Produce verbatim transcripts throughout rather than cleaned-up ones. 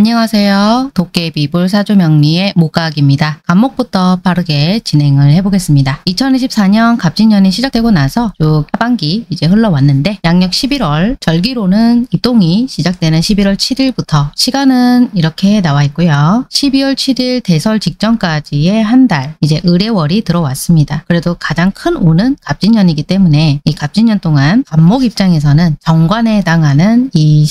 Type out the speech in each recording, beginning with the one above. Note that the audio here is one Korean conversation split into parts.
안녕하세요. 도깨비 불사조명리의 목각입니다. 간목부터 빠르게 진행을 해보겠습니다. 이천이십사 년 갑진년이 시작되고 나서 쭉 하반기 이제 흘러왔는데 양력 십일월 절기로는 입동이 시작되는 십일월 칠일부터 시간은 이렇게 나와 있고요. 십이월 칠일 대설 직전까지의 한 달 이제 을해월이 들어왔습니다. 그래도 가장 큰 운은 갑진년이기 때문에 이 갑진년 동안 간목 입장에서는 정관에 해당하는 이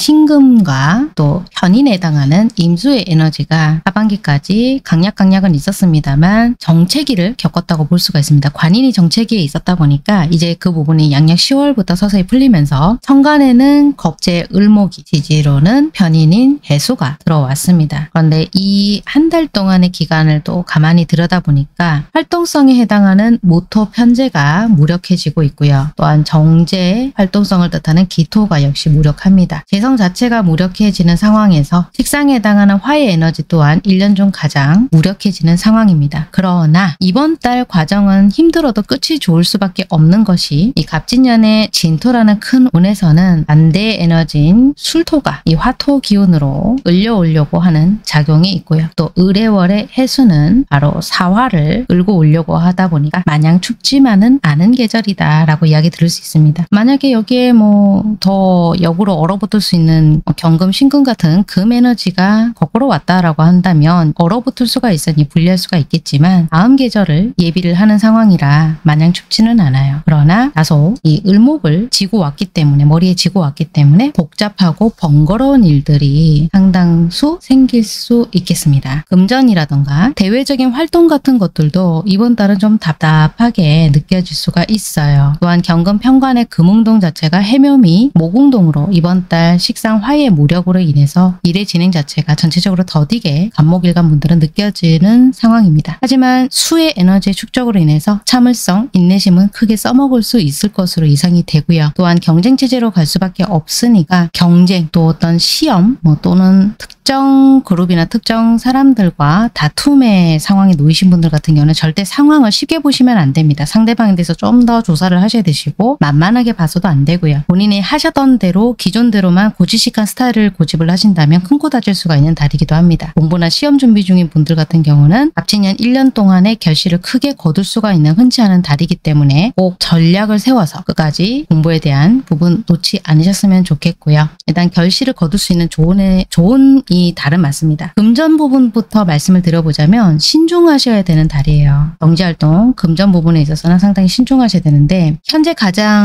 신금과 또 현인에 해당하는 임수의 에너지가 하반기까지 강약강약은 있었습니다만 정체기를 겪었다고 볼 수가 있습니다. 관인이 정체기에 있었다 보니까 이제 그 부분이 양력 시월부터 서서히 풀리면서 천간에는 겁재 을목이, 지지로는 편인인 해수가 들어왔습니다. 그런데 이 한 달 동안의 기간을 또 가만히 들여다보니까 활동성에 해당하는 모토 편재가 무력해지고 있고요. 또한 정제 활동성을 뜻하는 기토가 역시 무력합니다. 재성 자체가 무력해지는 상황에서 식상에 해당하는 화의 에너지 또한 일 년 중 가장 무력해지는 상황입니다. 그러나 이번 달 과정은 힘들어도 끝이 좋을 수밖에 없는 것이 이 갑진년의 진토라는 큰 운에서는 반대 에너지인 술토가 이 화토 기운으로 을려오려고 하는 작용이 있고요. 또 을해월의 해수는 바로 사화를 끌고 오려고 하다 보니까 마냥 춥지만은 않은 계절이다 라고 이야기 들을 수 있습니다. 만약에 여기에 뭐 더 역으로 얼어붙을 수 있는 경금, 신금 같은 금 에너지가 거꾸로 왔다라고 한다면 얼어붙을 수가 있으니 불리할 수가 있겠지만 다음 계절을 예비를 하는 상황이라 마냥 춥지는 않아요. 그러나 다소 이 을목을 지고 왔기 때문에 머리에 지고 왔기 때문에 복잡하고 번거로운 일들이 상당수 생길 수 있겠습니다. 금전이라던가 대외적인 활동 같은 것들도 이번 달은 좀 답답하게 느껴질 수가 있어요. 또한 경금 편관의 금운동 자체가 해묘미 목운동으로 이번 달 식상 화의 무력으로 인해서 일의 진행 자체가 전체적으로 더디게 간목일간 분들은 느껴지는 상황입니다. 하지만 수의 에너지의 축적으로 인해서 참을성, 인내심은 크게 써먹을 수 있을 것으로 예상이 되고요. 또한 경쟁 체제로 갈 수밖에 없으니까 경쟁 또 어떤 시험 뭐 또는 특정 그룹이나 특정 사람들과 다툼의 상황에 놓이신 분들 같은 경우는 절대 상황을 쉽게 보시면 안 됩니다. 상대방에 대해서 좀 더 조사를 하셔야 되시고 만만하게 봐서도 안 되고요. 본인이 하셨던 대로 기존대로만 고지식한 스타일을 고집을 하신다면 큰 코 다질 수가 있는 달이기도 합니다. 공부나 시험 준비 중인 분들 같은 경우는 갑진년 일 년 동안의 결실을 크게 거둘 수가 있는 흔치 않은 달이기 때문에 꼭 전략을 세워서 끝까지 공부에 대한 부분 놓지 않으셨으면 좋겠고요. 일단 결실을 거둘 수 있는 좋은, 애, 좋은 이 달은 맞습니다. 금전 부분부터 말씀을 드려보자면 신중하셔야 되는 달이에요. 경제활동, 금전 부분에 있어서는 상당히 신중하셔야 되는데 현재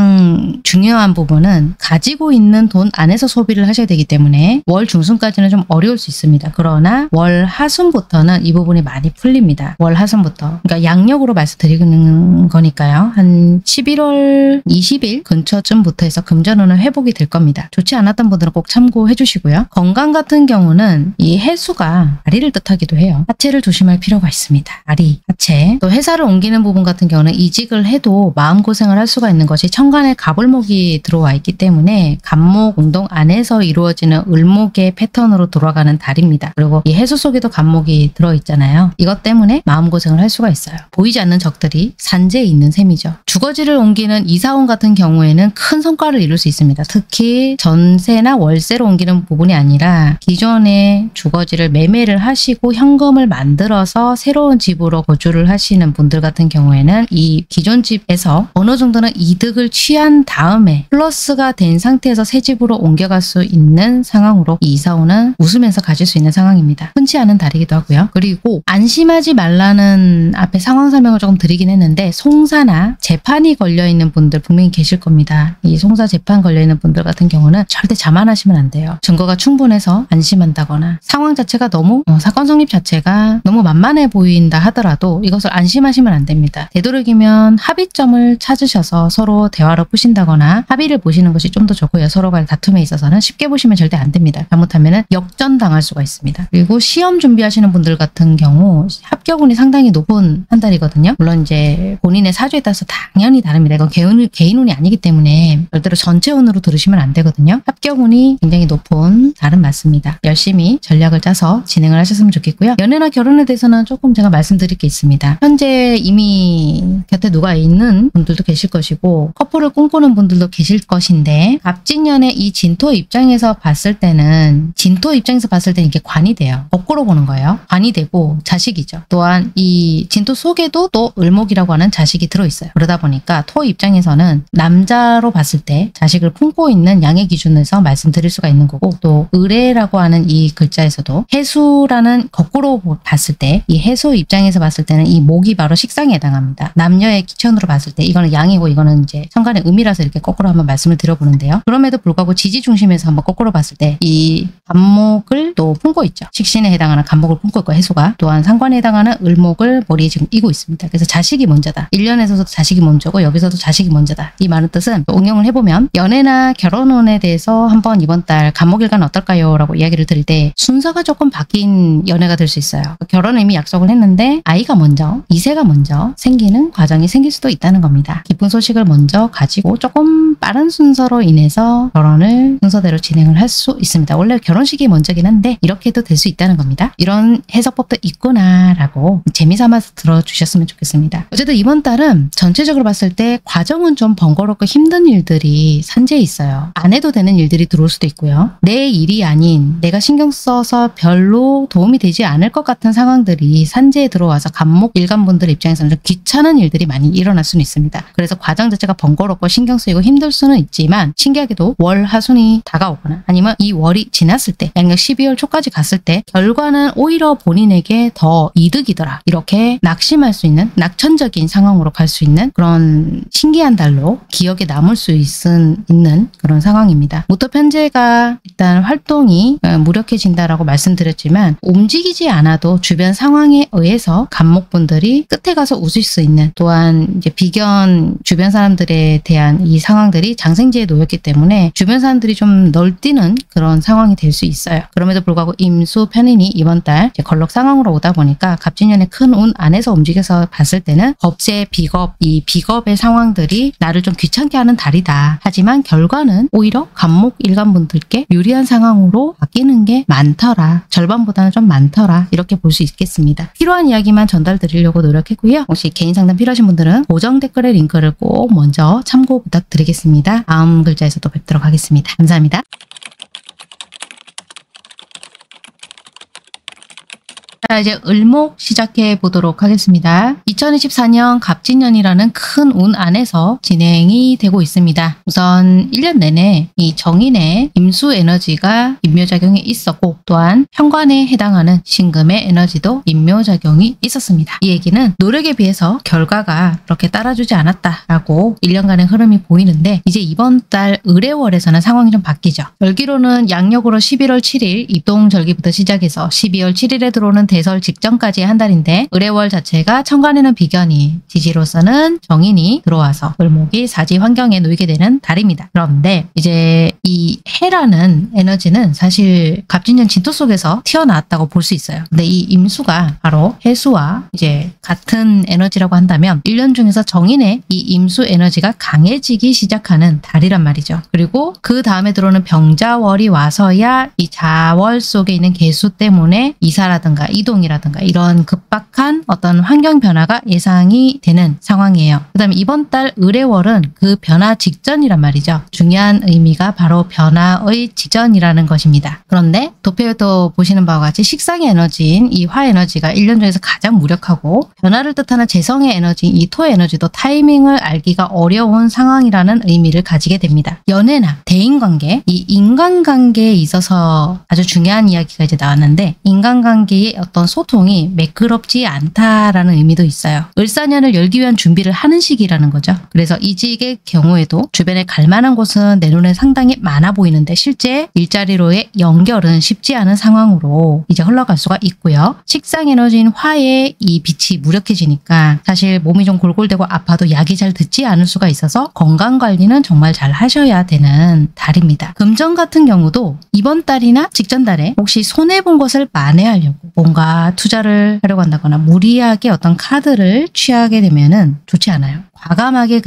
가장 중요한 부분은 가지고 있는 돈 안에서 소비를 하셔야 되기 때문에 월 중순까지는 좀 어려울 수 있습니다. 그러나 월 하순부터는 이 부분이 많이 풀립니다. 월 하순부터. 그러니까 양력으로 말씀드리는 거니까요. 한 십일월 이십일 근처쯤부터 해서 금전운은 회복이 될 겁니다. 좋지 않았던 분들은 꼭 참고해 주시고요. 건강 같은 경우는 이 해수가 아리를 뜻하기도 해요. 하체를 조심할 필요가 있습니다. 아리, 하체. 또 회사를 옮기는 부분 같은 경우는 이직을 해도 마음고생을 할 수가 있는 것이 천간에 갑을목이 들어와 있기 때문에 간목 운동 안에서 이루어지는 을목의 패턴으로 돌아가는 달입니다. 그리고 이 해수 속에도 간목이 들어있잖아요. 이것 때문에 마음고생을 할 수가 있어요. 보이지 않는 적들이 산재에 있는 셈이죠. 주거지를 옮기는 이사원 같은 경우에는 큰 성과를 이룰 수 있습니다. 특히 전세나 월세로 옮기는 부분이 아니라 기존의 주거지를 매매를 하시고 현금을 만들어서 새로운 집으로 거주를 하시는 분들 같은 경우에는 이 기존 집에서 어느 정도는 이득을 취한 다음에 플러스가 된 상태에서 새 집으로 옮겨갈 수 있는 상황으로 이 이사원은 웃으면서 가질 수 있는 상황입니다. 흔치 않은 달이기도 하고요. 그리고 안심하지 말라는 앞에 상황 설명을 조금 드리긴 했는데 송사나 재판이 걸려있는 분들 분명히 계실 겁니다. 이 송사 재판 걸려있는 분들 같은 경우는 절대 자만하시면 안 돼요. 증거가 충분해서 안심한다거나 상황 자체가 너무 어, 사건 성립 자체가 너무 만만해 보인다 하더라도 이것을 안심하시면 안 됩니다. 되도록이면 합의점을 찾으셔서 서로 대화로 푸신다거나 합의를 보시는 것이 좀 더 좋고요. 서로 간의 다툼에 있어서는 쉽게 보시면 절대 안 됩니다. 잘못하면 역전당할 수가 있습니다. 그리고 시험 준비하시는 분들 같은 경우 합격운이 상당히 높은 한 달이거든요. 물론 이제 본인의 사주에 따라서 당연히 다릅니다. 이건 개운, 개인운이 아니기 때문에 절대로 전체운으로 들으시면 안 되거든요. 합격운이 굉장히 높은 달은 맞습니다. 열심히 열심히 전략을 짜서 진행을 하셨으면 좋겠고요. 연애나 결혼에 대해서는 조금 제가 말씀드릴 게 있습니다. 현재 이미 곁에 누가 있는 분들도 계실 것이고 커플을 꿈꾸는 분들도 계실 것인데 갑진년의 이 진토 입장에서 봤을 때는 진토 입장에서 봤을 때는 이게 관이 돼요. 거꾸로 보는 거예요. 관이 되고 자식이죠. 또한 이 진토 속에도 또 을목이라고 하는 자식이 들어있어요. 그러다 보니까 토 입장에서는 남자로 봤을 때 자식을 품고 있는 양의 기준에서 말씀드릴 수가 있는 거고 또 을해라고 하는 이 글자에서도 해수라는 거꾸로 봤을 때 이 해수 입장에서 봤을 때는 이 목이 바로 식상에 해당합니다. 남녀의 기천으로 봤을 때 이거는 양이고 이거는 이제 천간의 음이라서 이렇게 거꾸로 한번 말씀을 드려보는데요. 그럼에도 불구하고 지지 중심에서 한번 거꾸로 봤을 때 이 간목을 또 품고 있죠. 식신에 해당하는 간목을 품고 있고 해수가 또한 상관에 해당하는 을목을 머리에 지금 이고 있습니다. 그래서 자식이 먼저다. 일 년에서도 자식이 먼저고 여기서도 자식이 먼저다. 이 말은 뜻은 응용을 해보면 연애나 결혼운에 대해서 한번 이번 달 간목일간 어떨까요? 라고 이야기를 드릴 때 순서가 조금 바뀐 연애가 될 수 있어요. 결혼을 이미 약속을 했는데 아이가 먼저, 이세가 먼저 생기는 과정이 생길 수도 있다는 겁니다. 기쁜 소식을 먼저 가지고 조금 빠른 순서로 인해서 결혼을 순서대로 진행을 할 수 있습니다. 원래 결혼식이 먼저긴 한데 이렇게도 될 수 있다는 겁니다. 이런 해석법도 있구나 라고 재미삼아서 들어주셨으면 좋겠습니다. 어쨌든 이번 달은 전체적으로 봤을 때 과정은 좀 번거롭고 힘든 일들이 산재해 있어요. 안 해도 되는 일들이 들어올 수도 있고요. 내 일이 아닌 내가 신경 써서 별로 도움이 되지 않을 것 같은 상황들이 산재에 들어와서 간목 일간분들 입장에서는 좀 귀찮은 일들이 많이 일어날 수는 있습니다. 그래서 과정 자체가 번거롭고 신경 쓰이고 힘들 수는 있지만 신기하게도 월 하순이 다가오거나 아니면 이 월이 지났을 때 양력 십이월 초까지 갔을 때 결과는 오히려 본인에게 더 이득이더라. 이렇게 낙심할 수 있는 낙천적인 상황으로 갈 수 있는 그런 신기한 달로 기억에 남을 수 있은, 있는 그런 상황입니다. 무토 편제가 일단 활동이 무력해진다라고 말씀드렸지만 움직이지 않아도 주변 상황에 의해서 간목분들이 끝에 가서 웃을 수 있는 또한 이제 비견 주변 사람들에 대한 이 상황들이 장생지에 놓였기 때문에 주변 사람들이 좀 널뛰는 그런 상황이 될 수 있어요. 그럼에도 불구하고 임수 편인이 이번 달 이제 걸럭 상황으로 오다 보니까 갑진년의 큰 운 안에서 움직여서 봤을 때는 겁재 비겁 이 비겁의 상황들이 나를 좀 귀찮게 하는 달이다. 하지만 결과는 오히려 간목 일간분들께 유리한 상황으로 바뀌는 게 많더라. 절반보다는 좀 많더라. 이렇게 볼 수 있겠습니다. 필요한 이야기만 전달 드리려고 노력했고요. 혹시 개인 상담 필요하신 분들은 고정 댓글의 링크를 꼭 먼저 참고 부탁드리겠습니다. 다음 글자에서 또 뵙도록 하겠습니다. 감사합니다. 자, 이제 을목 시작해 보도록 하겠습니다. 이천이십사 년 갑진년이라는 큰 운 안에서 진행이 되고 있습니다. 우선 일 년 내내 이 정인의 임수 에너지가 임묘작용이 있었고 또한 현관에 해당하는 신금의 에너지도 임묘작용이 있었습니다. 이 얘기는 노력에 비해서 결과가 그렇게 따라주지 않았다라고 일 년간의 흐름이 보이는데 이제 이번 달 을해월에서는 상황이 좀 바뀌죠. 절기로는 양력으로 십일월 칠일 입동절기부터 시작해서 십이월 칠일에 들어오는 대설 직전까지의 한 달인데 을해월 자체가 천간에는 비견이 지지로서는 정인이 들어와서 을목이 사지 환경에 놓이게 되는 달입니다. 그런데 이제 이 해라는 에너지는 사실 갑진년 진토 속에서 튀어나왔다고 볼 수 있어요. 근데 이 임수가 바로 해수와 이제 같은 에너지라고 한다면 일 년 중에서 정인의 이 임수 에너지가 강해지기 시작하는 달이란 말이죠. 그리고 그 다음에 들어오는 병자월이 와서야 이 자월 속에 있는 개수 때문에 이사라든가 이동이라든가 이런 급박한 어떤 환경 변화가 예상이 되는 상황이에요. 그 다음에 이번 달 을해월은 그 변화 직전이란 말이죠. 중요한 의미가 바로 변화의 직전이라는 것입니다. 그런데 도표에도 보시는 바와 같이 식상의 에너지인 이 화 에너지가 일 년 중에서 가장 무력하고 변화를 뜻하는 재성의 에너지인 이 토 에너지도 타이밍을 알기가 어려운 상황이라는 의미를 가지게 됩니다. 연애나 대인관계, 이 인간관계에 있어서 아주 중요한 이야기가 이제 나왔는데 인간관계의 어떤 소통이 매끄럽지 않다라는 의미도 있어요. 을사년을 열기 위한 준비를 하는 시기라는 거죠. 그래서 이직의 경우에도 주변에 갈 만한 곳은 내 눈에 상당히 많아 보이는데 실제 일자리로의 연결은 쉽지 않은 상황으로 이제 흘러갈 수가 있고요. 식상 에너지인 화의 이 빛이 무력해지니까 사실 몸이 좀 골골대고 아파도 약이 잘 듣지 않을 수가 있어서 건강관리는 정말 잘 하셔야 되는 달입니다. 금전 같은 경우도 이번 달이나 직전 달에 혹시 손해본 것을 만회하려고 뭔가 투자를 하려고 한다거나 무리하게 어떤 카드를 취하게 되면은 좋지 않아요. 과감하게 그냥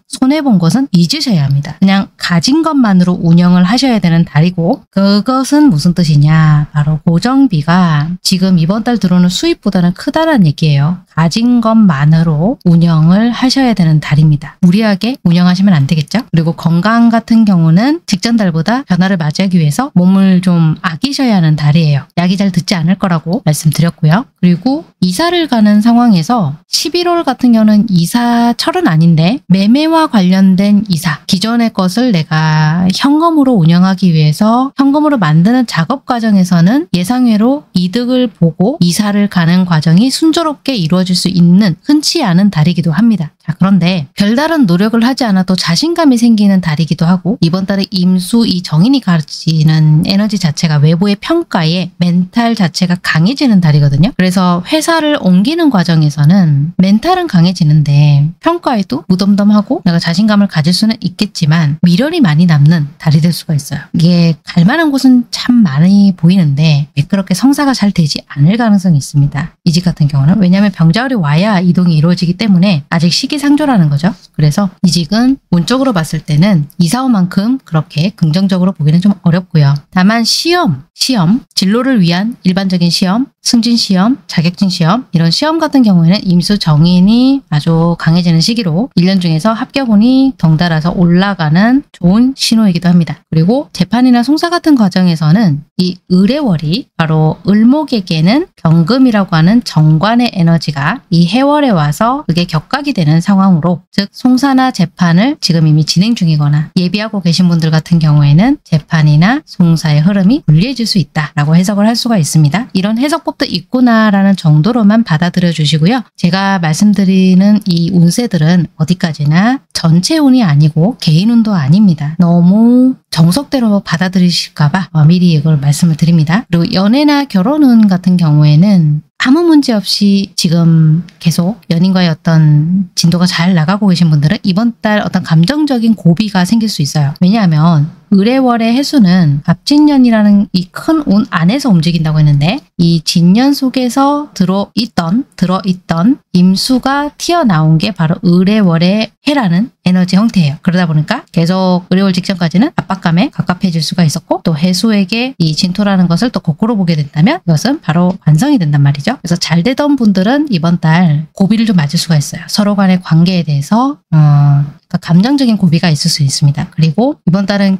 손해본 것은 잊으셔야 합니다. 그냥 가진 것만으로 운영을 하셔야 되는 달이고 그것은 무슨 뜻이냐? 바로 고정비가 지금 이번 달 들어오는 수입보다는 크다는 얘기예요. 가진 것만으로 운영을 하셔야 되는 달입니다. 무리하게 운영하시면 안 되겠죠? 그리고 건강 같은 경우는 직전 달보다 변화를 맞이하기 위해서 몸을 좀 아끼셔야 하는 달이에요. 약이 잘 듣지 않을 거라고 말씀드렸고요. 그리고 이사를 가는 상황에서 십일월 같은 경우는 이사철은 아닌데 매매와 관련된 이사, 기존의 것을 내가 현금으로 운영하기 위해서 현금으로 만드는 작업 과정에서는 예상외로 이득을 보고 이사를 가는 과정이 순조롭게 이루어질 수 있는 흔치 않은 달이기도 합니다. 자, 그런데 별다른 노력을 하지 않아도 자신감이 생기는 달이기도 하고 이번 달에 임수 이 정인이 가지는 에너지 자체가 외부의 평가에 멘탈 자체가 강해지는 달이거든요. 그래서 회사를 옮기는 과정에서는 멘탈은 강해지는데 평가에도 무덤덤하고 내가 자신감을 가질 수는 있겠지만 미련이 많이 남는 달이 될 수가 있어요. 이게 갈 만한 곳은 참 많이 보이는데 매끄럽게 성사가 잘 되지 않을 가능성이 있습니다. 이직 같은 경우는 왜냐하면 병자월이 와야 이동이 이루어지기 때문에 아직 시기상조라는 거죠. 그래서 이직은 운적으로 봤을 때는 이사오만큼 그렇게 긍정적으로 보기는 좀 어렵고요. 다만 시험, 시험, 진로를 위한 일반적인 시험, 승진 시험, 자격증 시험 이런 시험 같은 경우에는 임수 정인이 아주 강해지는 시기로 일 년 중에서 합격운이 덩달아서 올라가는 좋은 신호이기도 합니다. 그리고 재판이나 송사 같은 과정에서는 이 을해월이 바로 을목에게는 경금이라고 하는 정관의 에너지가 이 해월에 와서 그게 격각이 되는 상황으로 즉 송사나 재판을 지금 이미 진행 중이거나 예비하고 계신 분들 같은 경우에는 재판이나 송사의 흐름이 불리해질 수 있다라고 해석을 할 수가 있습니다. 이런 해석법도 있구나라는 정도로만 받아들여 주시고요. 제가 말씀드리는 이 운세들은 어디까지나 전체 운이 아니고 개인 운도 아닙니다. 너무 정석대로 받아들이실까봐 미리 이걸 말씀을 드립니다. 그리고 연애나 결혼운 같은 경우에는 아무 문제 없이 지금 계속 연인과의 어떤 진도가 잘 나가고 계신 분들은 이번 달 어떤 감정적인 고비가 생길 수 있어요. 왜냐하면 을해월의 해수는 갑진년이라는 이 큰 운 안에서 움직인다고 했는데 이 진년 속에서 들어있던 들어있던 임수가 튀어나온 게 바로 을해월의 해라는 에너지 형태예요. 그러다 보니까 계속 을해월 직전까지는 압박감에 갑갑해질 수가 있었고 또 해수에게 이 진토라는 것을 또 거꾸로 보게 된다면 이것은 바로 완성이 된단 말이죠. 그래서 잘 되던 분들은 이번 달 고비를 좀 맞을 수가 있어요. 서로 간의 관계에 대해서 어, 그러니까 감정적인 고비가 있을 수 있습니다. 그리고 이번 달은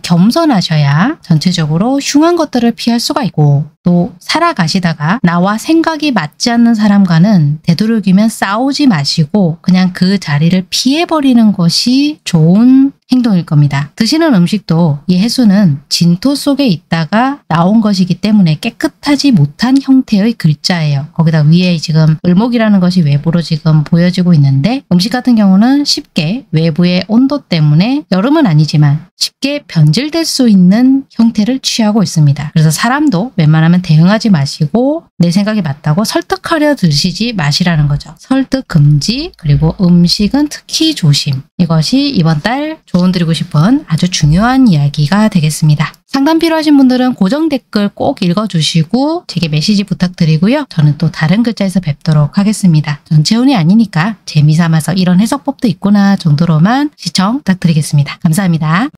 겸손하셔야 전체적으로 흉한 것들을 피할 수가 있고 또 살아가시다가 나와 생각이 맞지 않는 사람과는 되도록이면 싸우지 마시고 그냥 그 자리를 피해버리는 것이 좋은 행동일 겁니다. 드시는 음식도 이 해수는 진토 속에 있다가 나온 것이기 때문에 깨끗하지 못한 형태의 글자예요. 거기다 위에 지금 을목이라는 것이 외부로 지금 보여지고 있는데 음식 같은 경우는 쉽게 외부의 온도 때문에 여름은 아니지만 쉽게 변질될 수 있는 형태를 취하고 있습니다. 그래서 사람도 웬만하면 대응하지 마시고 내 생각이 맞다고 설득하려 드시지 마시라는 거죠. 설득 금지 그리고 음식은 특히 조심. 이것이 이번 달 조언 드리고 싶은 아주 중요한 이야기가 되겠습니다. 상담 필요하신 분들은 고정 댓글 꼭 읽어주시고 제게 메시지 부탁드리고요. 저는 또 다른 글자에서 뵙도록 하겠습니다. 전체 운이 아니니까 재미삼아서 이런 해석법도 있구나 정도로만 시청 부탁드리겠습니다. 감사합니다.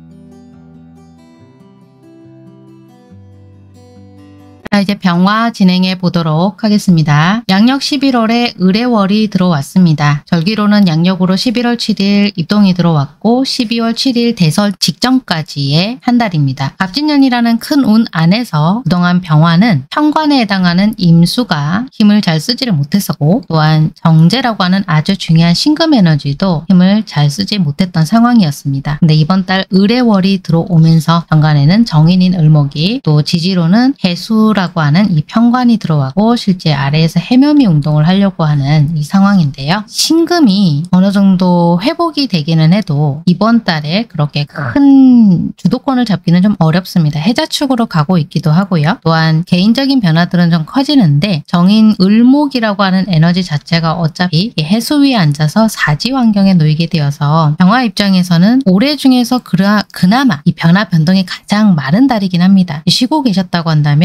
자, 이제 병화 진행해 보도록 하겠습니다. 양력 십일월에 을해월이 들어왔습니다. 절기로는 양력으로 십일월 칠일 입동이 들어왔고 십이월 칠일 대설 직전까지의 한 달입니다. 갑진년이라는 큰 운 안에서 그동안 병화는 편관에 해당하는 임수가 힘을 잘 쓰지를 못했었고 또한 정제라고 하는 아주 중요한 신금 에너지도 힘을 잘 쓰지 못했던 상황이었습니다. 근데 이번 달 을해월이 들어오면서 정관에는 정인인 을목이 또 지지로는 해수라 라고 하는 이 편관이 들어왔고 실제 아래에서 해묘미 운동을 하려고 하는 이 상황인데요. 신금이 어느 정도 회복이 되기는 해도 이번 달에 그렇게 큰 주도권을 잡기는 좀 어렵습니다. 해자축으로 가고 있기도 하고요. 또한 개인적인 변화들은 좀 커지는데 정인 을목이라고 하는 에너지 자체가 어차피 해수 위에 앉아서 사지 환경에 놓이게 되어서 병화 입장에서는 올해 중에서 그나, 그나마 이 변화 변동이 가장 많은 달이긴 합니다. 쉬고 계셨다고 한다면 일거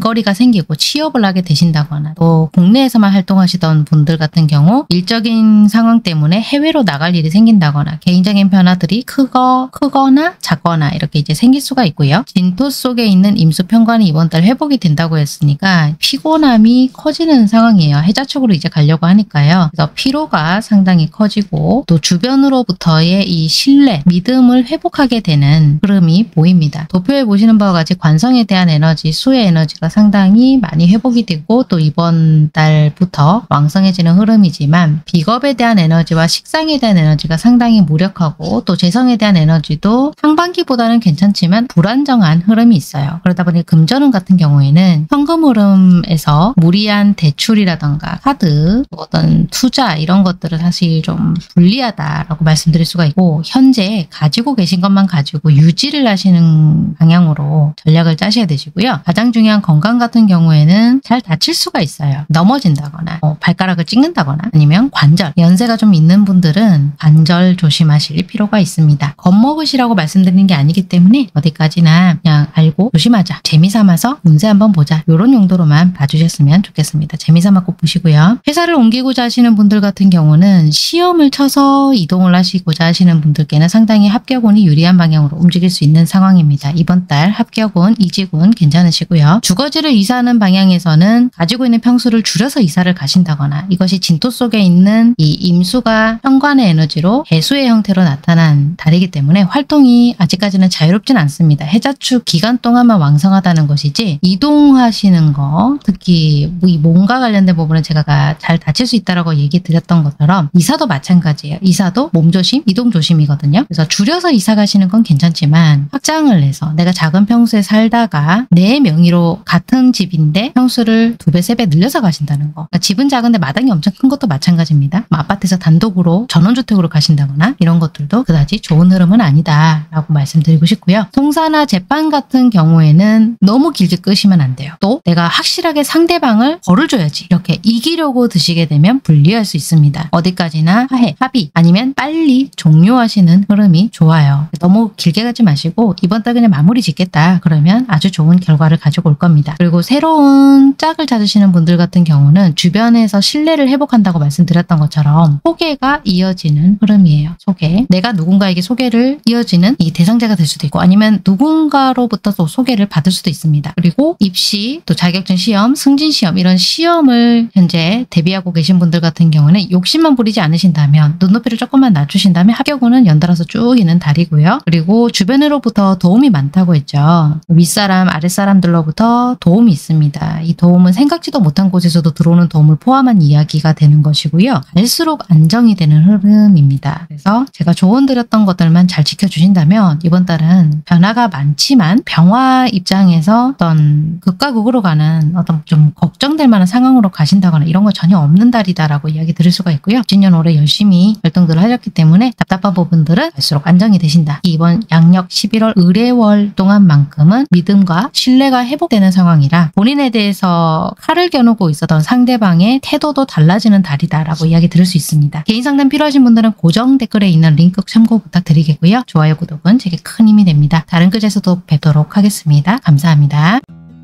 일거리가 생기고 취업을 하게 되신다거나 또 국내에서만 활동하시던 분들 같은 경우 일적인 상황 때문에 해외로 나갈 일이 생긴다거나 개인적인 변화들이 크거, 크거나 작거나 이렇게 이제 생길 수가 있고요. 진토 속에 있는 임수편관이 이번 달 회복이 된다고 했으니까 피곤함이 커지는 상황이에요. 해자축으로 이제 가려고 하니까요. 그래서 피로가 상당히 커지고 또 주변으로부터의 이 신뢰, 믿음을 회복하게 되는 흐름이 보입니다. 도표에 보시는 바와 같이 관성에 대한 에너지, 수의 에너지가 상당히 많이 회복이 되고 또 이번 달부터 왕성해지는 흐름이지만 비겁에 대한 에너지와 식상에 대한 에너지가 상당히 무력하고 또 재성에 대한 에너지도 상반기보다는 괜찮지만 불안정한 흐름이 있어요. 그러다 보니 금전운 같은 경우에는 현금 흐름에서 무리한 대출이라던가 카드, 어떤 투자 이런 것들은 사실 좀 불리하다라고 말씀드릴 수가 있고 현재 가지고 계신 것만 가지고 유지를 하시는 방향으로 전략을 짜셔야 되시고요. 가장 중요한 건강 같은 경우에는 잘 다칠 수가 있어요. 넘어진다거나 뭐 발가락을 찍는다거나 아니면 관절, 연세가 좀 있는 분들은 관절 조심하실 필요가 있습니다. 겁먹으시라고 말씀드리는 게 아니기 때문에 어디까지나 그냥 알고 조심하자. 재미삼아서 운세 한번 보자. 이런 용도로만 봐주셨으면 좋겠습니다. 재미삼아 꼭 보시고요. 회사를 옮기고자 하시는 분들 같은 경우는 시험을 쳐서 이동을 하시고자 하시는 분들께는 상당히 합격운이 유리한 방향으로 움직일 수 있는 상황입니다. 이번 달 합격운, 이직운 괜찮으시고요. 주거지를 이사하는 방향에서는 가지고 있는 평수를 줄여서 이사를 가신다거나 이것이 진토 속에 있는 이 임수가 현관의 에너지로 해수의 형태로 나타난 달이기 때문에 활동이 아직까지는 자유롭진 않습니다. 해자축 기간 동안만 왕성하다는 것이지 이동하시는 거 특히 이 몸과 관련된 부분은 제가 잘 다칠 수 있다고 얘기 드렸던 것처럼 이사도 마찬가지예요. 이사도 몸조심, 이동조심이거든요. 그래서 줄여서 이사 가시는 건 괜찮지만 확장을 해서 내가 작은 평수에 살다가 내 명의로 같은 집인데 평수를 두 배, 세 배 늘려서 가신다는 거. 그러니까 집은 작은데 마당이 엄청 큰 것도 마찬가지입니다. 뭐 아파트에서 단독으로 전원주택으로 가신다거나 이런 것들도 그다지 좋은 흐름은 아니다라고 말씀드리고 싶고요. 송사나 재판 같은 경우에는 너무 길게 끄시면 안 돼요. 또 내가 확실하게 상대방을 벌을 줘야지 이렇게 이기려고 드시게 되면 불리할 수 있습니다. 어디까지나 화해, 합의 아니면 빨리 종료하시는 흐름이 좋아요. 너무 길게 가지 마시고 이번 달 그냥 마무리 짓겠다 그러면 아주 좋은 결과를 가지고 올 겁니다. 그리고 새로운 짝을 찾으시는 분들 같은 경우는 주변에서 신뢰를 회복한다고 말씀드렸던 것처럼 소개가 이어지는 흐름이에요. 소개. 내가 누군가에게 소개를 이어지는 이 대상자가 될 수도 있고 아니면 누군가로부터 또 소개를 받을 수도 있습니다. 그리고 입시, 또 자격증 시험, 승진 시험 이런 시험을 현재 대비하고 계신 분들 같은 경우는 욕심만 부리지 않으신다면 눈높이를 조금만 낮추신다면 합격운은 연달아서 쭉 있는 달이고요. 그리고 주변으로부터 도움이 많다고 했죠. 윗사람, 아랫사람들로부터 도움이 있습니다. 이 도움은 생각지도 못한 곳에서도 들어오는 도움을 포함한 이야기가 되는 것이고요. 갈수록 안정이 되는 흐름입니다. 그래서 제가 조언 드렸던 것들만 잘 지켜주신다면 이번 달은 변화가 많지만 병화 입장에서 어떤 극과 극으로 가는 어떤 좀 걱정될 만한 상황으로 가신다거나 이런 거 전혀 없는 달이다라고 이야기 드릴 수가 있고요. 진년 올해 열심히 활동들을 하셨기 때문에 답답한 부분들은 갈수록 안정이 되신다. 이번 양력 십일월 의례월 동안만큼은 믿음과 신뢰가 회복되는 상황이라 본인에 대해서 칼을 겨누고 있었던 상대방의 태도도 달라지는 달이다라고 이야기 드릴 수 있습니다. 개인 상담 필요하신 분들은 고정 댓글에 있는 링크 참고 부탁드리겠고요. 좋아요, 구독은 제게 큰 힘이 됩니다. 다른 글에서도 뵙도록 하겠습니다. 감사합니다.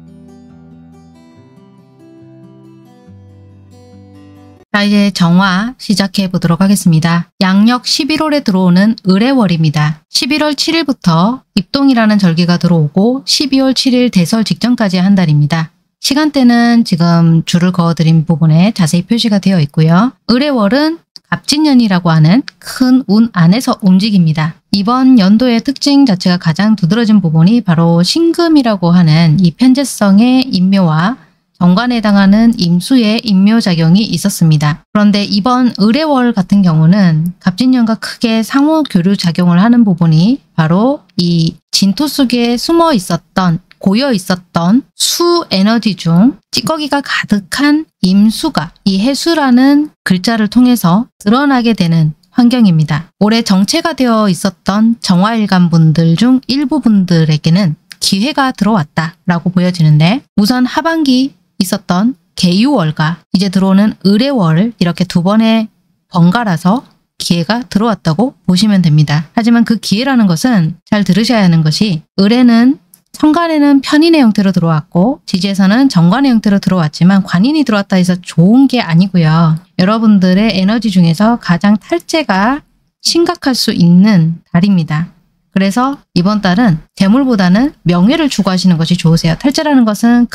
자, 이제 정화 시작해 보도록 하겠습니다. 양력 십일월에 들어오는 을해월입니다. 십일월 칠일부터 입동이라는 절기가 들어오고 십이월 칠일 대설 직전까지 한 달입니다. 시간대는 지금 줄을 그어드린 부분에 자세히 표시가 되어 있고요. 을해월은 갑진년이라고 하는 큰 운 안에서 움직입니다. 이번 연도의 특징 자체가 가장 두드러진 부분이 바로 신금이라고 하는 이 편재성의 인묘와 정관에 해당하는 임수의 인묘작용이 있었습니다. 그런데 이번 을해월 같은 경우는 갑진년과 크게 상호 교류 작용을 하는 부분이 바로 이 진토 속에 숨어 있었던 고여 있었던 수 에너지 중 찌꺼기가 가득한 임수가 이 해수라는 글자를 통해서 드러나게 되는 환경입니다. 올해 정체가 되어 있었던 정화일간 분들 중 일부 분들에게는 기회가 들어왔다라고 보여지는데 우선 하반기 있었던 개유월과 이제 들어오는 을해월 이렇게 두 번의 번갈아서 기회가 들어왔다고 보시면 됩니다. 하지만 그 기회라는 것은 잘 들으셔야 하는 것이 을해는 천간에는 편인의 형태로 들어왔고 지지에서는 정관의 형태로 들어왔지만 관인이 들어왔다 해서 좋은 게 아니고요. 여러분들의 에너지 중에서 가장 탈재가 심각할 수 있는 달입니다. 그래서 이번 달은 재물보다는 명예를 추구하시는 것이 좋으세요. 탈재라는 것은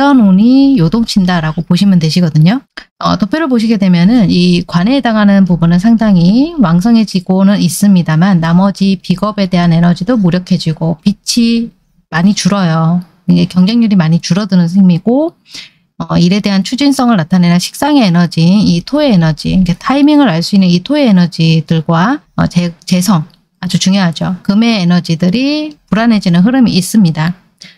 금전운이 요동친다라고 보시면 되시거든요. 어, 도표를 보시게 되면은 이 관에 해당하는 부분은 상당히 왕성해지고는 있습니다만 나머지 비겁에 대한 에너지도 무력해지고 빛이 많이 줄어요. 이게 경쟁률이 많이 줄어드는 셈이고 어, 일에 대한 추진성을 나타내는 식상의 에너지, 이 토의 에너지, 그러니까 타이밍을 알 수 있는 이 토의 에너지들과 어, 재, 재성, 아주 중요하죠. 금의 에너지들이 불안해지는 흐름이 있습니다.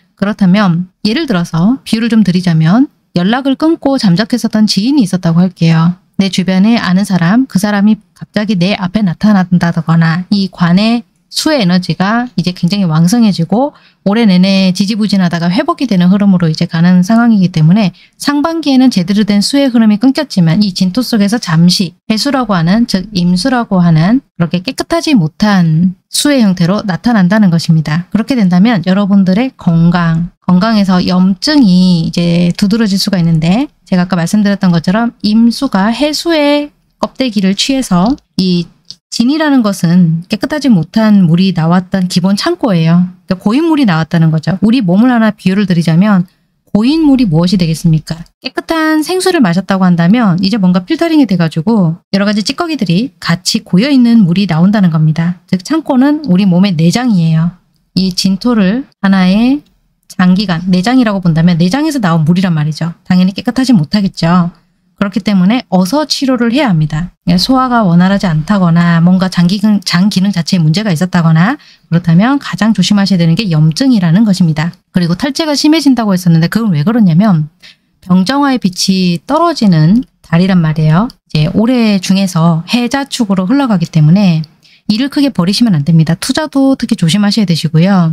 그렇다면 예를 들어서 비유를 좀 드리자면 연락을 끊고 잠적했었던 지인이 있었다고 할게요. 내 주변에 아는 사람, 그 사람이 갑자기 내 앞에 나타난다거나 이 관의 수의 에너지가 이제 굉장히 왕성해지고 올해 내내 지지부진하다가 회복이 되는 흐름으로 이제 가는 상황이기 때문에 상반기에는 제대로 된 수의 흐름이 끊겼지만 이 진토 속에서 잠시 해수라고 하는 즉 임수라고 하는 그렇게 깨끗하지 못한 수의 형태로 나타난다는 것입니다. 그렇게 된다면 여러분들의 건강, 건강에서 염증이 이제 두드러질 수가 있는데 제가 아까 말씀드렸던 것처럼 임수가 해수의 껍데기를 취해서 이 진이라는 것은 깨끗하지 못한 물이 나왔던 기본 창고예요. 그러니까 고인물이 나왔다는 거죠. 우리 몸을 하나 비유를 드리자면 고인물이 무엇이 되겠습니까? 깨끗한 생수를 마셨다고 한다면 이제 뭔가 필터링이 돼가지고 여러 가지 찌꺼기들이 같이 고여있는 물이 나온다는 겁니다. 즉 창고는 우리 몸의 내장이에요. 이 진토를 하나의 장기간, 내장이라고 본다면 내장에서 나온 물이란 말이죠. 당연히 깨끗하지 못하겠죠. 그렇기 때문에 어서 치료를 해야 합니다. 소화가 원활하지 않다거나 뭔가 장기능, 장 기능 자체에 문제가 있었다거나 그렇다면 가장 조심하셔야 되는 게 염증이라는 것입니다. 그리고 탈재가 심해진다고 했었는데 그건 왜 그러냐면 병정화의 빛이 떨어지는 달이란 말이에요. 이제 올해 중에서 해자축으로 흘러가기 때문에 일을 크게 버리시면 안 됩니다. 투자도 특히 조심하셔야 되시고요.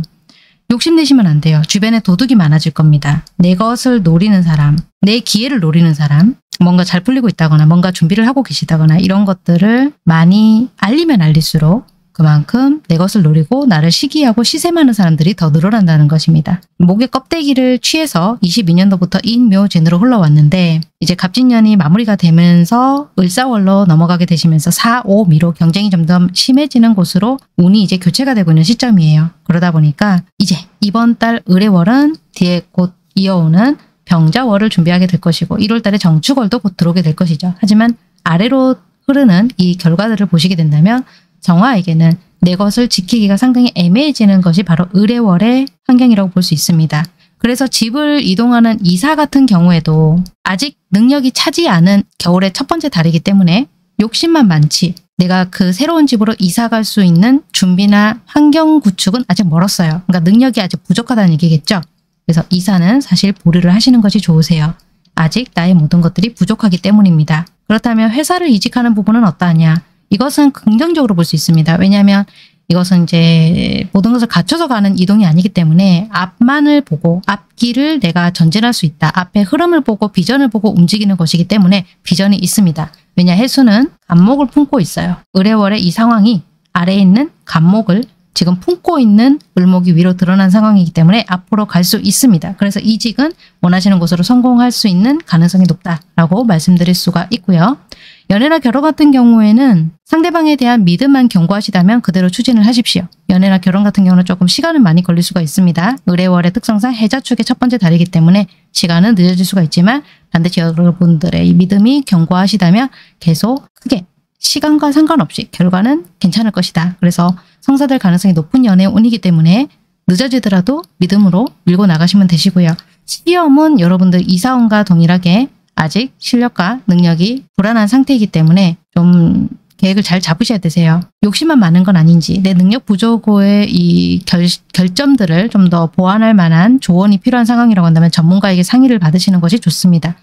욕심내시면 안 돼요. 주변에 도둑이 많아질 겁니다. 내 것을 노리는 사람, 내 기회를 노리는 사람, 뭔가 잘 풀리고 있다거나 뭔가 준비를 하고 계시다거나 이런 것들을 많이 알리면 알릴수록 그만큼 내 것을 노리고 나를 시기하고 시샘하는 사람들이 더 늘어난다는 것입니다. 목의 껍데기를 취해서 이십이 년도부터 인묘진으로 흘러왔는데 이제 갑진년이 마무리가 되면서 을사월로 넘어가게 되시면서 사, 오, 미로 경쟁이 점점 심해지는 곳으로 운이 이제 교체가 되고 있는 시점이에요. 그러다 보니까 이제 이번 달 을해월은 뒤에 곧 이어오는 병자월을 준비하게 될 것이고 일월 달에 정축월도 곧 들어오게 될 것이죠. 하지만 아래로 흐르는 이 결과들을 보시게 된다면 정화에게는 내 것을 지키기가 상당히 애매해지는 것이 바로 을해월의 환경이라고 볼 수 있습니다. 그래서 집을 이동하는 이사 같은 경우에도 아직 능력이 차지 않은 겨울의 첫 번째 달이기 때문에 욕심만 많지 내가 그 새로운 집으로 이사 갈 수 있는 준비나 환경 구축은 아직 멀었어요. 그러니까 능력이 아직 부족하다는 얘기겠죠. 그래서 이사는 사실 보류를 하시는 것이 좋으세요. 아직 나의 모든 것들이 부족하기 때문입니다. 그렇다면 회사를 이직하는 부분은 어떠하냐? 이것은 긍정적으로 볼 수 있습니다. 왜냐하면 이것은 이제 모든 것을 갖춰서 가는 이동이 아니기 때문에 앞만을 보고 앞길을 내가 전진할 수 있다. 앞에 흐름을 보고 비전을 보고 움직이는 것이기 때문에 비전이 있습니다. 왜냐 해수는 간목을 품고 있어요. 을해월의 이 상황이 아래에 있는 간목을 지금 품고 있는 을목이 위로 드러난 상황이기 때문에 앞으로 갈 수 있습니다. 그래서 이직은 원하시는 곳으로 성공할 수 있는 가능성이 높다라고 말씀드릴 수가 있고요. 연애나 결혼 같은 경우에는 상대방에 대한 믿음만 견고하시다면 그대로 추진을 하십시오. 연애나 결혼 같은 경우는 조금 시간은 많이 걸릴 수가 있습니다. 을해월의 특성상 해자축의 첫 번째 달이기 때문에 시간은 늦어질 수가 있지만 반드시 여러분들의 이 믿음이 견고하시다면 계속 크게 시간과 상관없이 결과는 괜찮을 것이다. 그래서 성사될 가능성이 높은 연애 운이기 때문에 늦어지더라도 믿음으로 밀고 나가시면 되시고요. 시험은 여러분들 이사운과 동일하게 아직 실력과 능력이 불안한 상태이기 때문에 좀 계획을 잘 잡으셔야 되세요. 욕심만 많은 건 아닌지 내 능력 부족의 이 결, 결점들을 좀 더 보완할 만한 조언이 필요한 상황이라고 한다면 전문가에게 상의를 받으시는 것이 좋습니다.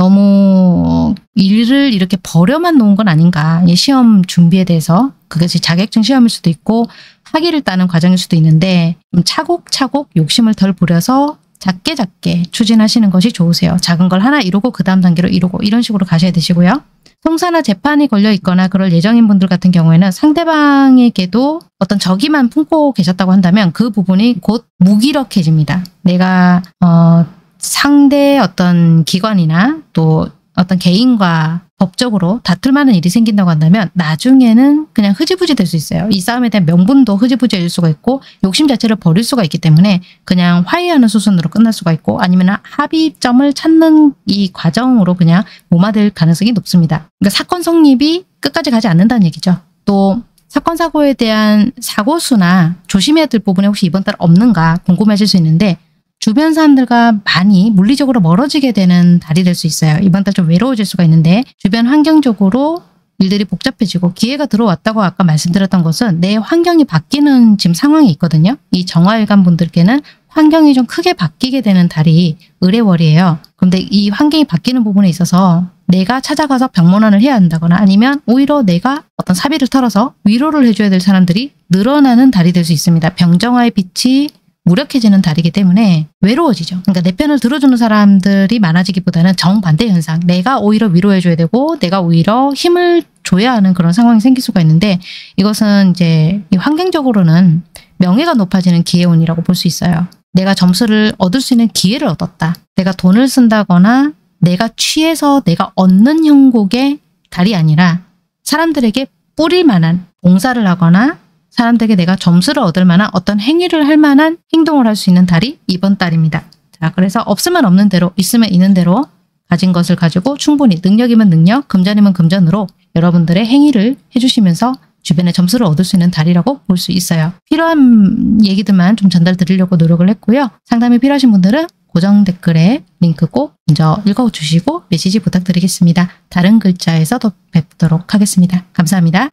너무 일을 이렇게 버려만 놓은 건 아닌가. 시험 준비에 대해서 그것이 자격증 시험일 수도 있고 학위를 따는 과정일 수도 있는데 좀 차곡차곡 욕심을 덜 부려서 작게 작게 추진하시는 것이 좋으세요. 작은 걸 하나 이루고 그 다음 단계로 이루고 이런 식으로 가셔야 되시고요. 송사나 재판이 걸려 있거나 그럴 예정인 분들 같은 경우에는 상대방에게도 어떤 적의만 품고 계셨다고 한다면 그 부분이 곧 무기력해집니다. 내가 어, 상대 어떤 기관이나 또 어떤 개인과 법적으로 다툴 만한 일이 생긴다고 한다면 나중에는 그냥 흐지부지 될 수 있어요. 이 싸움에 대한 명분도 흐지부지일 수가 있고 욕심 자체를 버릴 수가 있기 때문에 그냥 화해하는 수순으로 끝날 수가 있고 아니면 합의점을 찾는 이 과정으로 그냥 무마될 가능성이 높습니다. 그러니까 사건 성립이 끝까지 가지 않는다는 얘기죠. 또 사건 사고에 대한 사고수나 조심해야 될 부분이 혹시 이번 달 없는가 궁금해질 수 있는데 주변 사람들과 많이 물리적으로 멀어지게 되는 달이 될 수 있어요. 이번 달 좀 외로워질 수가 있는데 주변 환경적으로 일들이 복잡해지고 기회가 들어왔다고 아까 말씀드렸던 것은 내 환경이 바뀌는 지금 상황이 있거든요. 이 정화일간 분들께는 환경이 좀 크게 바뀌게 되는 달이 을의월이에요. 그런데 이 환경이 바뀌는 부분에 있어서 내가 찾아가서 병문안을 해야 한다거나 아니면 오히려 내가 어떤 사비를 털어서 위로를 해줘야 될 사람들이 늘어나는 달이 될 수 있습니다. 병정화의 빛이 무력해지는 달이기 때문에 외로워지죠. 그러니까 내 편을 들어주는 사람들이 많아지기보다는 정반대 현상. 내가 오히려 위로해줘야 되고 내가 오히려 힘을 줘야 하는 그런 상황이 생길 수가 있는데 이것은 이제 환경적으로는 명예가 높아지는 기회운이라고 볼 수 있어요. 내가 점수를 얻을 수 있는 기회를 얻었다. 내가 돈을 쓴다거나 내가 취해서 내가 얻는 형국의 달이 아니라 사람들에게 뿌릴 만한 봉사를 하거나 사람들에게 내가 점수를 얻을 만한 어떤 행위를 할 만한 행동을 할 수 있는 달이 이번 달입니다. 자, 그래서 없으면 없는 대로 있으면 있는 대로 가진 것을 가지고 충분히 능력이면 능력, 금전이면 금전으로 여러분들의 행위를 해주시면서 주변에 점수를 얻을 수 있는 달이라고 볼 수 있어요. 필요한 얘기들만 좀 전달 드리려고 노력을 했고요. 상담이 필요하신 분들은 고정 댓글에 링크 꼭 먼저 읽어주시고 메시지 부탁드리겠습니다. 다른 글자에서 또 뵙도록 하겠습니다. 감사합니다.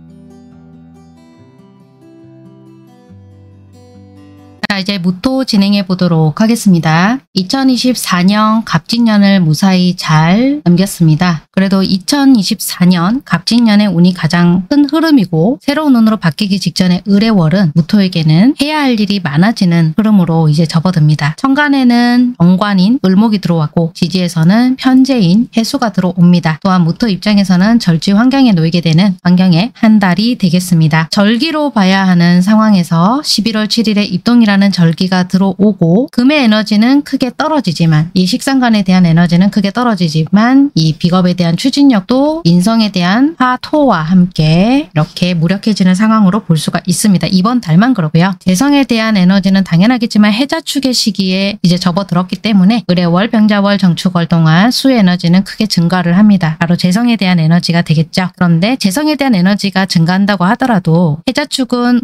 자, 이제 무토 진행해 보도록 하겠습니다. 이천이십사 년 갑진년을 무사히 잘 넘겼습니다. 그래도 이천이십사 년 갑진년의 운이 가장 큰 흐름이고 새로운 운으로 바뀌기 직전의 을의 월은 무토에게는 해야 할 일이 많아지는 흐름으로 이제 접어듭니다. 천간에는 정관인 을목이 들어왔고 지지에서는 편재인 해수가 들어옵니다. 또한 무토 입장에서는 절지 환경에 놓이게 되는 환경의 한 달이 되겠습니다. 절기로 봐야 하는 상황에서 십일월 칠일에 입동이라는 절기가 들어오고 금의 에너지는 크게 떨어지지만 이 식상관에 대한 에너지는 크게 떨어지지만 이 비겁에 대한 추진력도 인성에 대한 화토와 함께 이렇게 무력해지는 상황으로 볼 수가 있습니다. 이번 달만 그러고요. 재성에 대한 에너지는 당연하겠지만 해자축의 시기에 이제 접어들었기 때문에 을의월, 병자월, 정축월 동안 수의 에너지는 크게 증가를 합니다. 바로 재성에 대한 에너지가 되겠죠. 그런데 재성에 대한 에너지가 증가한다고 하더라도 해자축은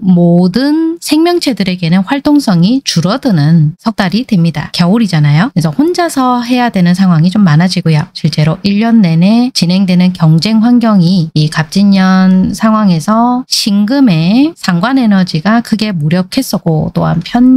모든 생명체들에게는 활동 성이 줄어드는 석 달이 됩니다. 겨울이잖아요. 그래서 혼자서 해야 되는 상황이 좀 많아지고요. 실제로 일 년 내내 진행되는 경쟁 환경이 이 갑진년 상황에서 신금의 상관 에너지가 크게 무력했었고 또한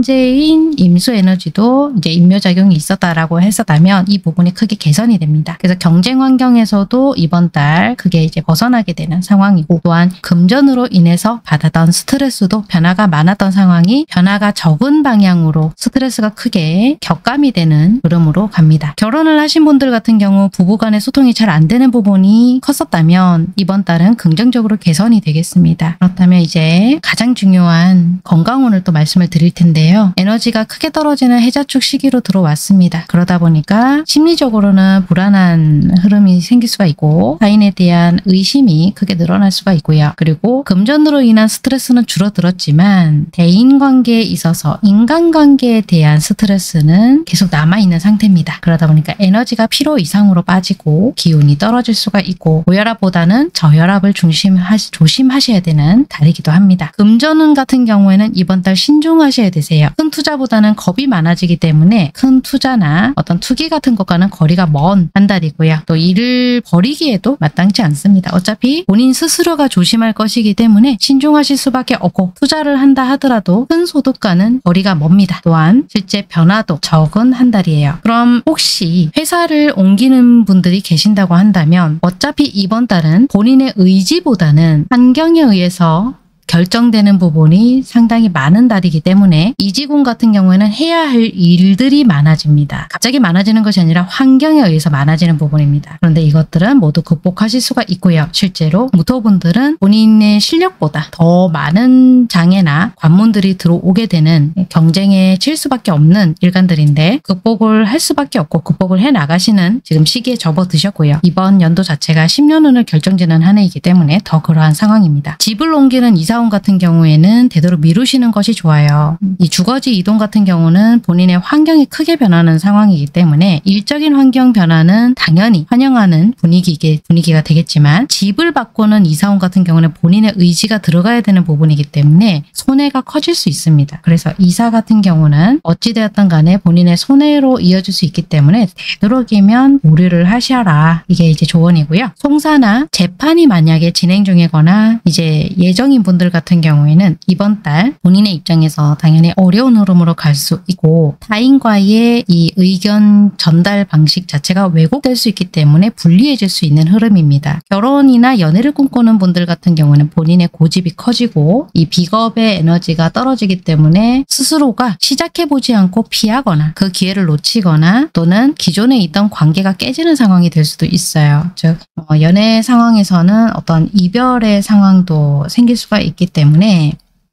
편재인 임수 에너지도 이제 임묘작용이 있었다라고 했었다면 이 부분이 크게 개선이 됩니다. 그래서 경쟁 환경에서도 이번 달 크게 이제 벗어나게 되는 상황이고 또한 금전으로 인해서 받았던 스트레스도 변화가 많았던 상황이 변화가 적은 방향으로 스트레스가 크게 격감이 되는 흐름으로 갑니다. 결혼을 하신 분들 같은 경우 부부간의 소통이 잘 안 되는 부분이 컸었다면 이번 달은 긍정적으로 개선이 되겠습니다. 그렇다면 이제 가장 중요한 건강운을 또 말씀을 드릴 텐데요. 에너지가 크게 떨어지는 해자축 시기로 들어왔습니다. 그러다 보니까 심리적으로는 불안한 흐름이 생길 수가 있고 타인에 대한 의심이 크게 늘어날 수가 있고요. 그리고 금전으로 인한 스트레스는 줄어들었지만 대인관계에 있어서 인간관계에 대한 스트레스는 계속 남아있는 상태입니다. 그러다 보니까 에너지가 필요 이상으로 빠지고 기운이 떨어질 수가 있고 고혈압보다는 저혈압을 중심하시, 조심하셔야 되는 달이기도 합니다. 금전운 같은 경우에는 이번 달 신중하셔야 되세요. 큰 투자보다는 겁이 많아지기 때문에 큰 투자나 어떤 투기 같은 것과는 거리가 먼 한 달이고요. 또 일을 벌이기에도 마땅치 않습니다. 어차피 본인 스스로가 조심할 것이기 때문에 신중하실 수밖에 없고 투자를 한다 하더라도 큰 소득과는 거리가 멉니다. 또한 실제 변화도 적은 한 달이에요. 그럼 혹시 회사를 옮기는 분들이 계신다고 한다면 어차피 이번 달은 본인의 의지보다는 환경에 의해서 결정되는 부분이 상당히 많은 달이기 때문에 이지군 같은 경우에는 해야 할 일들이 많아집니다. 갑자기 많아지는 것이 아니라 환경에 의해서 많아지는 부분입니다. 그런데 이것들은 모두 극복하실 수가 있고요. 실제로 무토분들은 본인의 실력보다 더 많은 장애나 관문들이 들어오게 되는 경쟁에 칠 수밖에 없는 일간들인데 극복을 할 수밖에 없고 극복을 해나가시는 지금 시기에 접어드셨고요. 이번 연도 자체가 십 년운을 결정짓는 한 해이기 때문에 더 그러한 상황입니다. 집을 옮기는 이사운 같은 경우에는 되도록 미루시는 것이 좋아요. 이 주거지 이동 같은 경우는 본인의 환경이 크게 변하는 상황이기 때문에 일적인 환경 변화는 당연히 환영하는 분위기, 분위기가 되겠지만 집을 바꾸는 이사운 같은 경우는 본인의 의지가 들어가야 되는 부분이기 때문에 손해가 커질 수 있습니다. 그래서 이사 같은 경우는 어찌되었든 간에 본인의 손해로 이어질 수 있기 때문에 되도록이면 무리를 하셔라. 이게 이제 조언이고요. 송사나 재판이 만약에 진행 중이거나 이제 예정인 분들 같은 경우에는 이번 달 본인의 입장에서 당연히 어려운 흐름으로 갈 수 있고 타인과의 이 의견 전달 방식 자체가 왜곡될 수 있기 때문에 불리해질 수 있는 흐름입니다. 결혼이나 연애를 꿈꾸는 분들 같은 경우는 본인의 고집이 커지고 이 비겁의 에너지가 떨어지기 때문에 스스로가 시작해보지 않고 피하거나 그 기회를 놓치거나 또는 기존에 있던 관계가 깨지는 상황이 될 수도 있어요. 즉 어, 연애 상황에서는 어떤 이별의 상황도 생길 수가 있기 때문에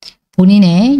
본인의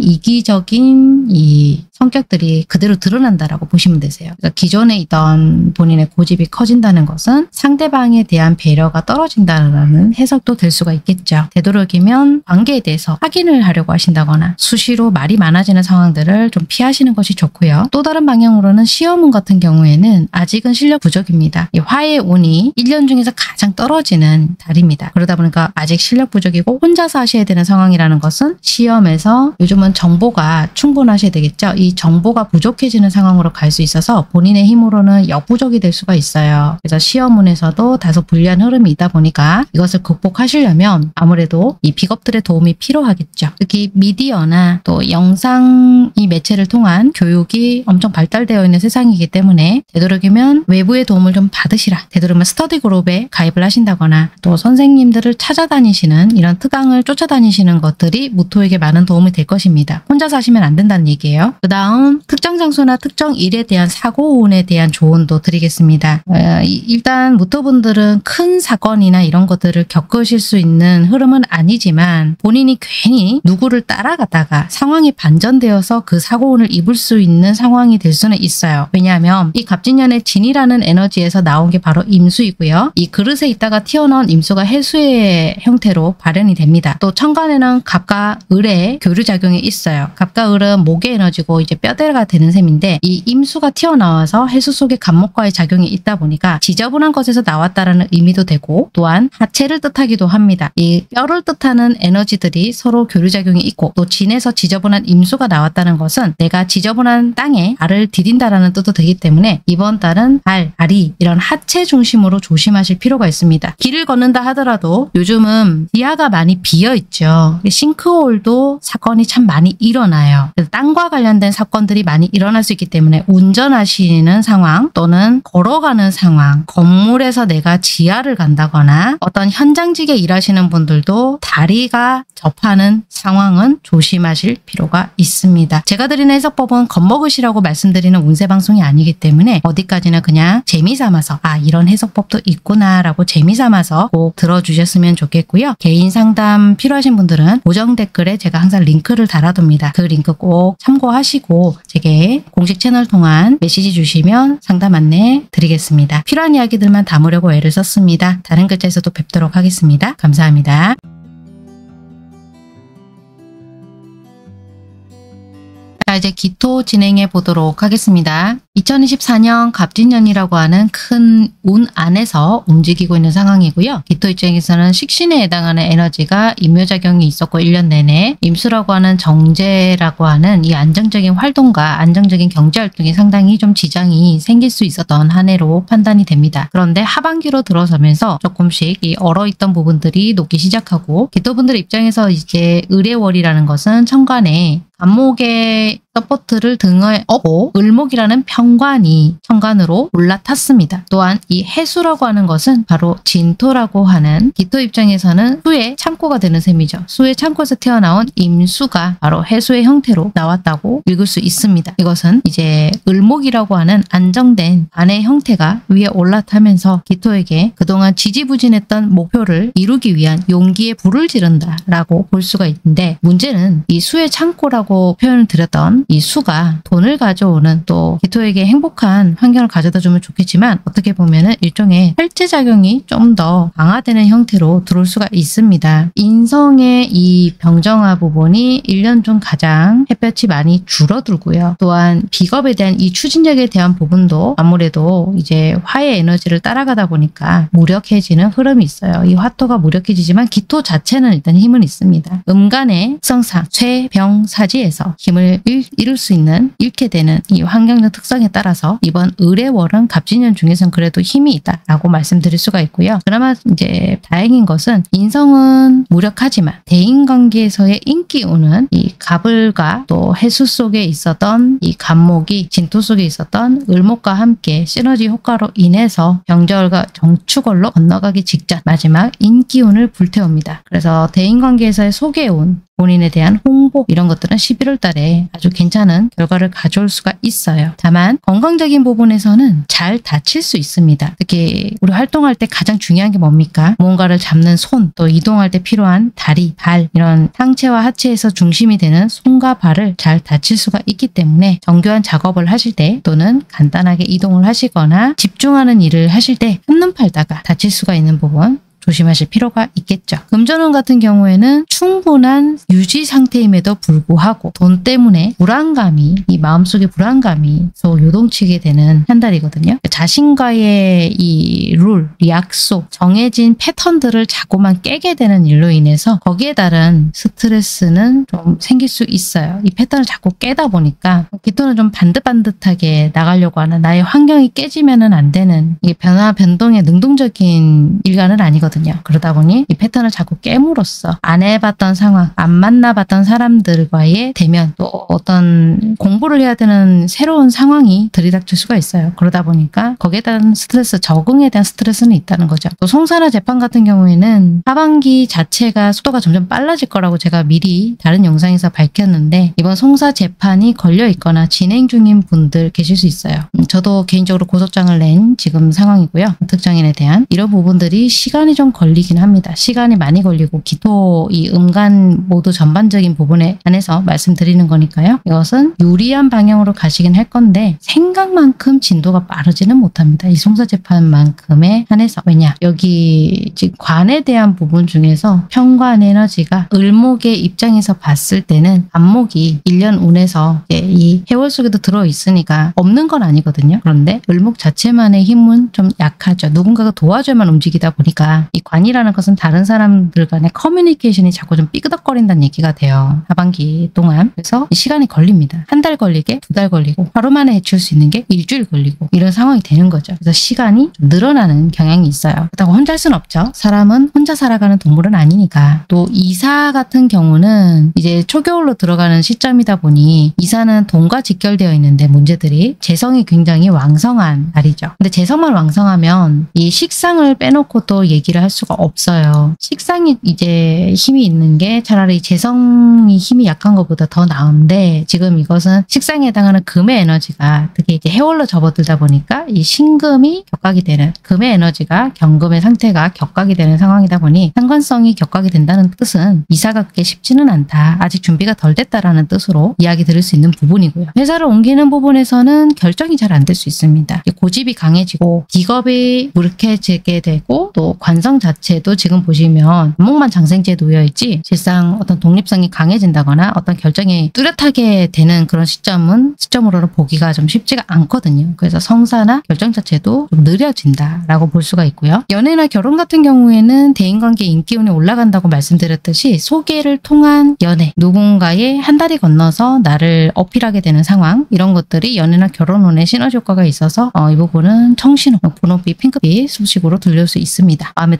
이기적인 이 성격들이 그대로 드러난다라고 보시면 되세요. 그러니까 기존에 있던 본인의 고집이 커진다는 것은 상대방에 대한 배려가 떨어진다는 해석도 될 수가 있겠죠. 되도록이면 관계에 대해서 확인을 하려고 하신다거나 수시로 말이 많아지는 상황들을 좀 피하시는 것이 좋고요. 또 다른 방향으로는 시험운 같은 경우에는 아직은 실력 부족입니다. 이 화의 운이 일 년 중에서 가장 떨어지는 달입니다. 그러다 보니까 아직 실력 부족이고 혼자서 하셔야 되는 상황이라는 것은 시험에서 요즘은 정보가 충분하셔야 되겠죠. 이 정보가 부족해지는 상황으로 갈 수 있어서 본인의 힘으로는 역부족이 될 수가 있어요. 그래서 시험운에서도 다소 불리한 흐름이 있다 보니까 이것을 극복하시려면 아무래도 이 비겁들의 도움이 필요하겠죠. 특히 미디어나 또 영상 이 매체를 통한 교육이 엄청 발달되어 있는 세상이기 때문에 되도록이면 외부의 도움을 좀 받으시라. 되도록이면 스터디 그룹에 가입을 하신다거나 또 선생님들을 찾아다니시는 이런 특강을 쫓아다니시는 것들이 무토에게 많은 도움이 될 것입니다. 혼자서 하시면 안 된다는 얘기예요. 그 다음 특정 장소나 특정 일에 대한 사고운에 대한 조언도 드리겠습니다. 어, 일단 무토분들은 큰 사건이나 이런 것들을 겪으실 수 있는 흐름은 아니지만 본인이 괜히 누구를 따라가다가 상황이 반전되어서 그 사고운을 입을 수 있는 상황이 될 수는 있어요. 왜냐하면 이 갑진년의 진이라는 에너지에서 나온 게 바로 임수이고요. 이 그릇에 있다가 튀어나온 임수가 해수의 형태로 발현이 됩니다. 또 천간에는 갑과 을의 교류작용이 있어요. 갑과 을은 목의 에너지고 이제 뼈대가 되는 셈인데 이 임수가 튀어나와서 해수 속에 갑목과의 작용이 있다 보니까 지저분한 것에서 나왔다라는 의미도 되고 또한 하체를 뜻하기도 합니다. 이 뼈를 뜻하는 에너지들이 서로 교류작용이 있고 또 진에서 지저분한 임수가 나왔다는 것은 내가 지저분한 땅에 발을 디딘다라는 뜻도 되기 때문에 이번 달은 발, 다리 이런 하체 중심으로 조심하실 필요가 있습니다. 길을 걷는다 하더라도 요즘은 지하가 많이 비어있죠. 싱크홀도 사건이 참 많이 일어나요. 땅과 관련된 사건들이 많이 일어날 수 있기 때문에 운전하시는 상황 또는 걸어가는 상황, 건물에서 내가 지하를 간다거나 어떤 현장직에 일하시는 분들도 다리가 접하는 상황은 조심하실 필요가 있습니다. 제가 드리는 해석법은 겁먹으시라고 말씀드리는 운세방송이 아니기 때문에 어디까지나 그냥 재미삼아서 아 이런 해석법도 있구나 라고 재미삼아서 꼭 들어주셨으면 좋겠고요. 개인 상담 필요하신 분들은 고정 댓글에 제가 항상 링크를 달아둡니다. 그 링크 꼭 참고하시고 제게 공식 채널 통한 메시지 주시면 상담 안내 드리겠습니다. 필요한 이야기들만 담으려고 애를 썼습니다. 다른 글자에서도 뵙도록 하겠습니다. 감사합니다. 자, 이제 기토 진행해 보도록 하겠습니다. 이천이십사 년 갑진년이라고 하는 큰 운 안에서 움직이고 있는 상황이고요. 기토 입장에서는 식신에 해당하는 에너지가 임묘작용이 있었고 일 년 내내 임수라고 하는 정제라고 하는 이 안정적인 활동과 안정적인 경제활동이 상당히 좀 지장이 생길 수 있었던 한 해로 판단이 됩니다. 그런데 하반기로 들어서면서 조금씩 이 얼어있던 부분들이 녹기 시작하고 기토분들 입장에서 이제 을의월이라는 것은 천간에 갑목의 서포트를 등에 업고 을목이라는 편관이 현관으로 올라탔습니다. 또한 이 해수라고 하는 것은 바로 진토라고 하는 기토 입장에서는 수의 창고가 되는 셈이죠. 수의 창고에서 튀어나온 임수가 바로 해수의 형태로 나왔다고 읽을 수 있습니다. 이것은 이제 을목이라고 하는 안정된 안의 형태가 위에 올라타면서 기토에게 그동안 지지부진했던 목표를 이루기 위한 용기에 불을 지른다 라고 볼 수가 있는데, 문제는 이 수의 창고라고 표현을 드렸던 이 수가 돈을 가져오는, 또 기토에게 행복한 환경을 가져다 주면 좋겠지만 어떻게 보면은 일종의 탈제작용이 좀 더 강화되는 형태로 들어올 수가 있습니다. 인성의 이 병정화 부분이 일 년 중 가장 햇볕이 많이 줄어들고요. 또한 비겁에 대한 이 추진력에 대한 부분도 아무래도 이제 화의 에너지를 따라가다 보니까 무력해지는 흐름이 있어요. 이 화토가 무력해지지만 기토 자체는 일단 힘은 있습니다. 음간의 특성상 쇠병사지에서 힘을 잃, 잃을 수 있는, 잃게 되는 이 환경적 특성에 따라서 이번 을의 월은 갑진년 중에서는 그래도 힘이 있다라고 말씀드릴 수가 있고요. 그나마 이제 다행인 것은 인성은 무력하지만 대인관계에서의 인기운은 이 갑을과 또 해수 속에 있었던 이 갑목이 진토 속에 있었던 을목과 함께 시너지 효과로 인해서 병절과 정축월로 건너가기 직전 마지막 인기운을 불태웁니다. 그래서 대인관계에서의 소개운, 본인에 대한 홍보 이런 것들은 십일월 달에 아주 괜찮은 결과를 가져올 수가 있어요. 다만 건강적인 부분에서는 잘 다칠 수 있습니다. 특히 우리 활동할 때 가장 중요한 게 뭡니까? 무언가를 잡는 손, 또 이동할 때 필요한 다리, 발, 이런 상체와 하체에서 중심이 되는 손과 발을 잘 다칠 수가 있기 때문에 정교한 작업을 하실 때, 또는 간단하게 이동을 하시거나 집중하는 일을 하실 때 한눈 팔다가 다칠 수가 있는 부분 조심하실 필요가 있겠죠. 금전운 같은 경우에는 충분한 유지 상태임에도 불구하고 돈 때문에 불안감이, 이 마음속에 불안감이 소 요동치게 되는 한 달이거든요. 자신과의 이 룰, 약속, 정해진 패턴들을 자꾸만 깨게 되는 일로 인해서 거기에 따른 스트레스는 좀 생길 수 있어요. 이 패턴을 자꾸 깨다 보니까 기토는 좀 반듯반듯하게 나가려고 하는, 나의 환경이 깨지면은 안 되는, 이게 변화 변동의 능동적인 일관은 아니거든요. 그러다 보니 이 패턴을 자꾸 깨물었어. 안 해봤던 상황, 안 만나봤던 사람들과의 대면, 또 어떤 공부를 해야 되는 새로운 상황이 들이닥칠 수가 있어요. 그러다 보니까 거기에 대한 스트레스, 적응에 대한 스트레스는 있다는 거죠. 또 송사나 재판 같은 경우에는 하반기 자체가 속도가 점점 빨라질 거라고 제가 미리 다른 영상에서 밝혔는데, 이번 송사 재판이 걸려 있거나 진행 중인 분들 계실 수 있어요. 음, 저도 개인적으로 고소장을 낸 지금 상황이고요. 특정인에 대한 이런 부분들이 시간이 좀 걸리긴 합니다. 시간이 많이 걸리고 기토, 이 음간 모두 전반적인 부분에 한해서 말씀드리는 거니까요. 이것은 유리한 방향으로 가시긴 할 건데 생각만큼 진도가 빠르지는 못합니다. 이 송사재판만큼에 한해서. 왜냐? 여기 지금 관에 대한 부분 중에서 편관 에너지가 을목의 입장에서 봤을 때는 안목이 일 년 운에서 이제 이 해월 속에도 들어있으니까 없는 건 아니거든요. 그런데 을목 자체만의 힘은 좀 약하죠. 누군가가 도와줘야만 움직이다 보니까 이 관이라는 것은 다른 사람들 간의 커뮤니케이션이 자꾸 좀 삐그덕거린다는 얘기가 돼요. 하반기 동안. 그래서 시간이 걸립니다. 한 달 걸리게, 두 달 걸리고, 하루 만에 해칠 수 있는 게 일주일 걸리고, 이런 상황이 되는 거죠. 그래서 시간이 좀 늘어나는 경향이 있어요. 그렇다고 혼자 할 순 없죠. 사람은 혼자 살아가는 동물은 아니니까. 또 이사 같은 경우는 이제 초겨울로 들어가는 시점이다 보니 이사는 돈과 직결되어 있는데 문제들이 재성이 굉장히 왕성한 달이죠. 근데 재성만 왕성하면 이 식상을 빼놓고 또 얘기를 할 수가 없어요. 식상이 이제 힘이 있는 게 차라리 재성이 힘이 약한 것보다 더 나은데, 지금 이것은 식상에 해당하는 금의 에너지가 특히 이제 해월로 접어들다 보니까 이 신금이 격각이 되는, 금의 에너지가 경금의 상태가 격각이 되는 상황이다 보니 상관성이 격각이 된다는 뜻은 이사가 그렇게 쉽지는 않다. 아직 준비가 덜 됐다라는 뜻으로 이야기 드릴 수 있는 부분이고요. 회사를 옮기는 부분에서는 결정이 잘 안 될 수 있습니다. 고집이 강해지고 기겁이 무력해지게 되고, 또 관성 자체도 지금 보시면 안목만 장생지에 놓여있지 실상 어떤 독립성이 강해진다거나 어떤 결정이 뚜렷하게 되는 그런 시점은 시점으로는 보기가 좀 쉽지가 않거든요. 그래서 성사나 결정 자체도 좀 느려진다라고 볼 수가 있고요. 연애나 결혼 같은 경우에는 대인관계 인기운이 올라간다고 말씀드렸듯이 소개를 통한 연애, 누군가의 한 달이 건너서 나를 어필하게 되는 상황, 이런 것들이 연애나 결혼운에 시너지 효과가 있어서 어, 이 부분은 청신호, 분홍빛, 핑크빛 소식으로 들릴 수 있습니다. 마음에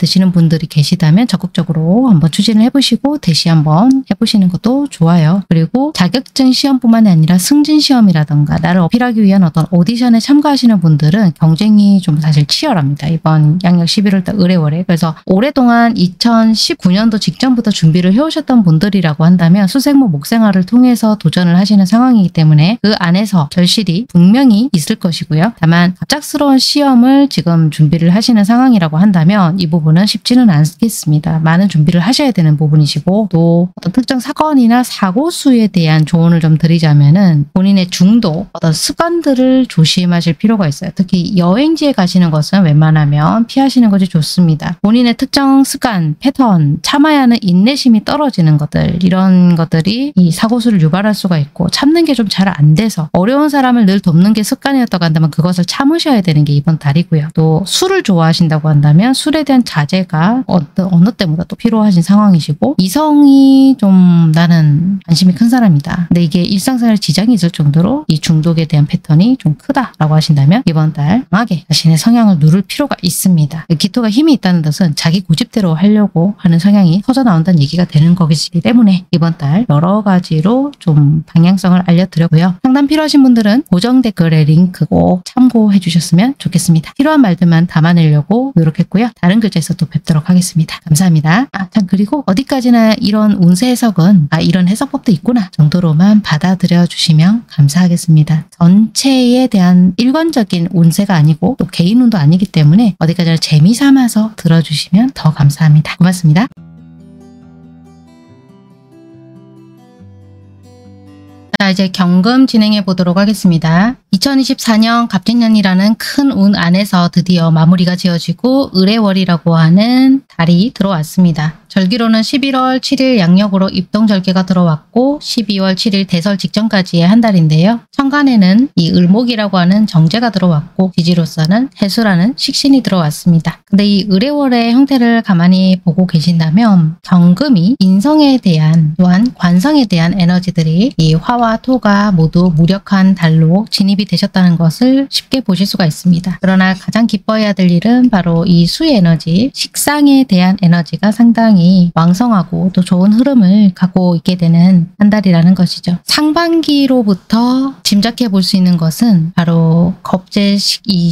드시는 분들이 계시다면 적극적으로 한번 추진을 해보시고 대시 한번 해보시는 것도 좋아요. 그리고 자격증 시험뿐만이 아니라 승진 시험이라던가 나를 어필하기 위한 어떤 오디션에 참가하시는 분들은 경쟁이 좀 사실 치열합니다. 이번 양력 십일월 달 의뢰월에. 그래서 오랫동안 이천십구 년도 직전부터 준비를 해오셨던 분들이라고 한다면 수생모 목생활을 통해서 도전을 하시는 상황이기 때문에 그 안에서 결실이 분명히 있을 것이고요. 다만 갑작스러운 시험을 지금 준비를 하시는 상황이라고 한다면 이 부분은 쉽지는 않겠습니다. 많은 준비를 하셔야 되는 부분이시고 또 어떤 특정 사건이나 사고 수에 대한 조언을 좀 드리자면은 본인의 중독, 어떤 습관들을 조심하실 필요가 있어요. 특히 여행지에 가시는 것은 웬만하면 피하시는 것이 좋습니다. 본인의 특정 습관, 패턴, 참아야 하는 인내심이 떨어지는 것들, 이런 것들이 이 사고수를 유발할 수가 있고 참는 게 좀 잘 안 돼서 어려운 사람을 늘 돕는 게 습관이었다고 한다면 그것을 참으셔야 되는 게 이번 달이고요. 또 술을 좋아하신다고 한다면 술에 대한 자제가 어떤 어느 때보다 또 필요하신 상황이시고 이성이 좀 나는 관심이 큰 사람이다. 근데 이게 일상생활에 지장이 있을 정도로 이 중독에 대한 패턴이 좀 크다라고 하신다면 이번 달 강하게 자신의 성향을 누를 필요가 있습니다. 기토가 힘이 있다는 것은 자기 고집대로 하려고 하는 성향이 터져 나온다는 얘기가 되는 것이기 때문에 이번 달 여러 가지로 좀 방향성을 알려드렸고요. 상담 필요하신 분들은 고정 댓글에 링크 꼭 참고해 주셨으면 좋겠습니다. 필요한 말들만 담아내려고 노력했고요. 다른 글자에서 또 뵙도록 하겠습니다. 감사합니다. 아, 참 그리고 어디까지나 이런 운세 해석은 아 이런 해석법도 있구나 정도로만 받아들여 주시면 감사하겠습니다. 전체에 대한 일관적인 운세가 아니고 또 개인 운도 아니기 때문에 어디까지나 재미삼아서 들어주시면 더 감사합니다. 고맙습니다. 자, 이제 경금 진행해 보도록 하겠습니다. 이천이십사 년 갑진년이라는 큰 운 안에서 드디어 마무리가 지어지고 을해월이라고 하는 달이 들어왔습니다. 절기로는 십일월 칠일 양력으로 입동절기가 들어왔고 십이월 칠일 대설 직전까지의 한 달인데요. 천간에는 이 을목이라고 하는 정제가 들어왔고 지지로서는 해수라는 식신이 들어왔습니다. 근데 이 을해월의 형태를 가만히 보고 계신다면 경금이 인성에 대한 또한 관성에 대한 에너지들이 이 화와 토가 모두 무력한 달로 진입이 되셨다는 것을 쉽게 보실 수가 있습니다. 그러나 가장 기뻐해야 될 일은 바로 이 수의 에너지, 식상에 대한 에너지가 상당히 왕성하고 또 좋은 흐름을 갖고 있게 되는 한 달이라는 것이죠. 상반기로부터 짐작해 볼 수 있는 것은 바로 겁재, 이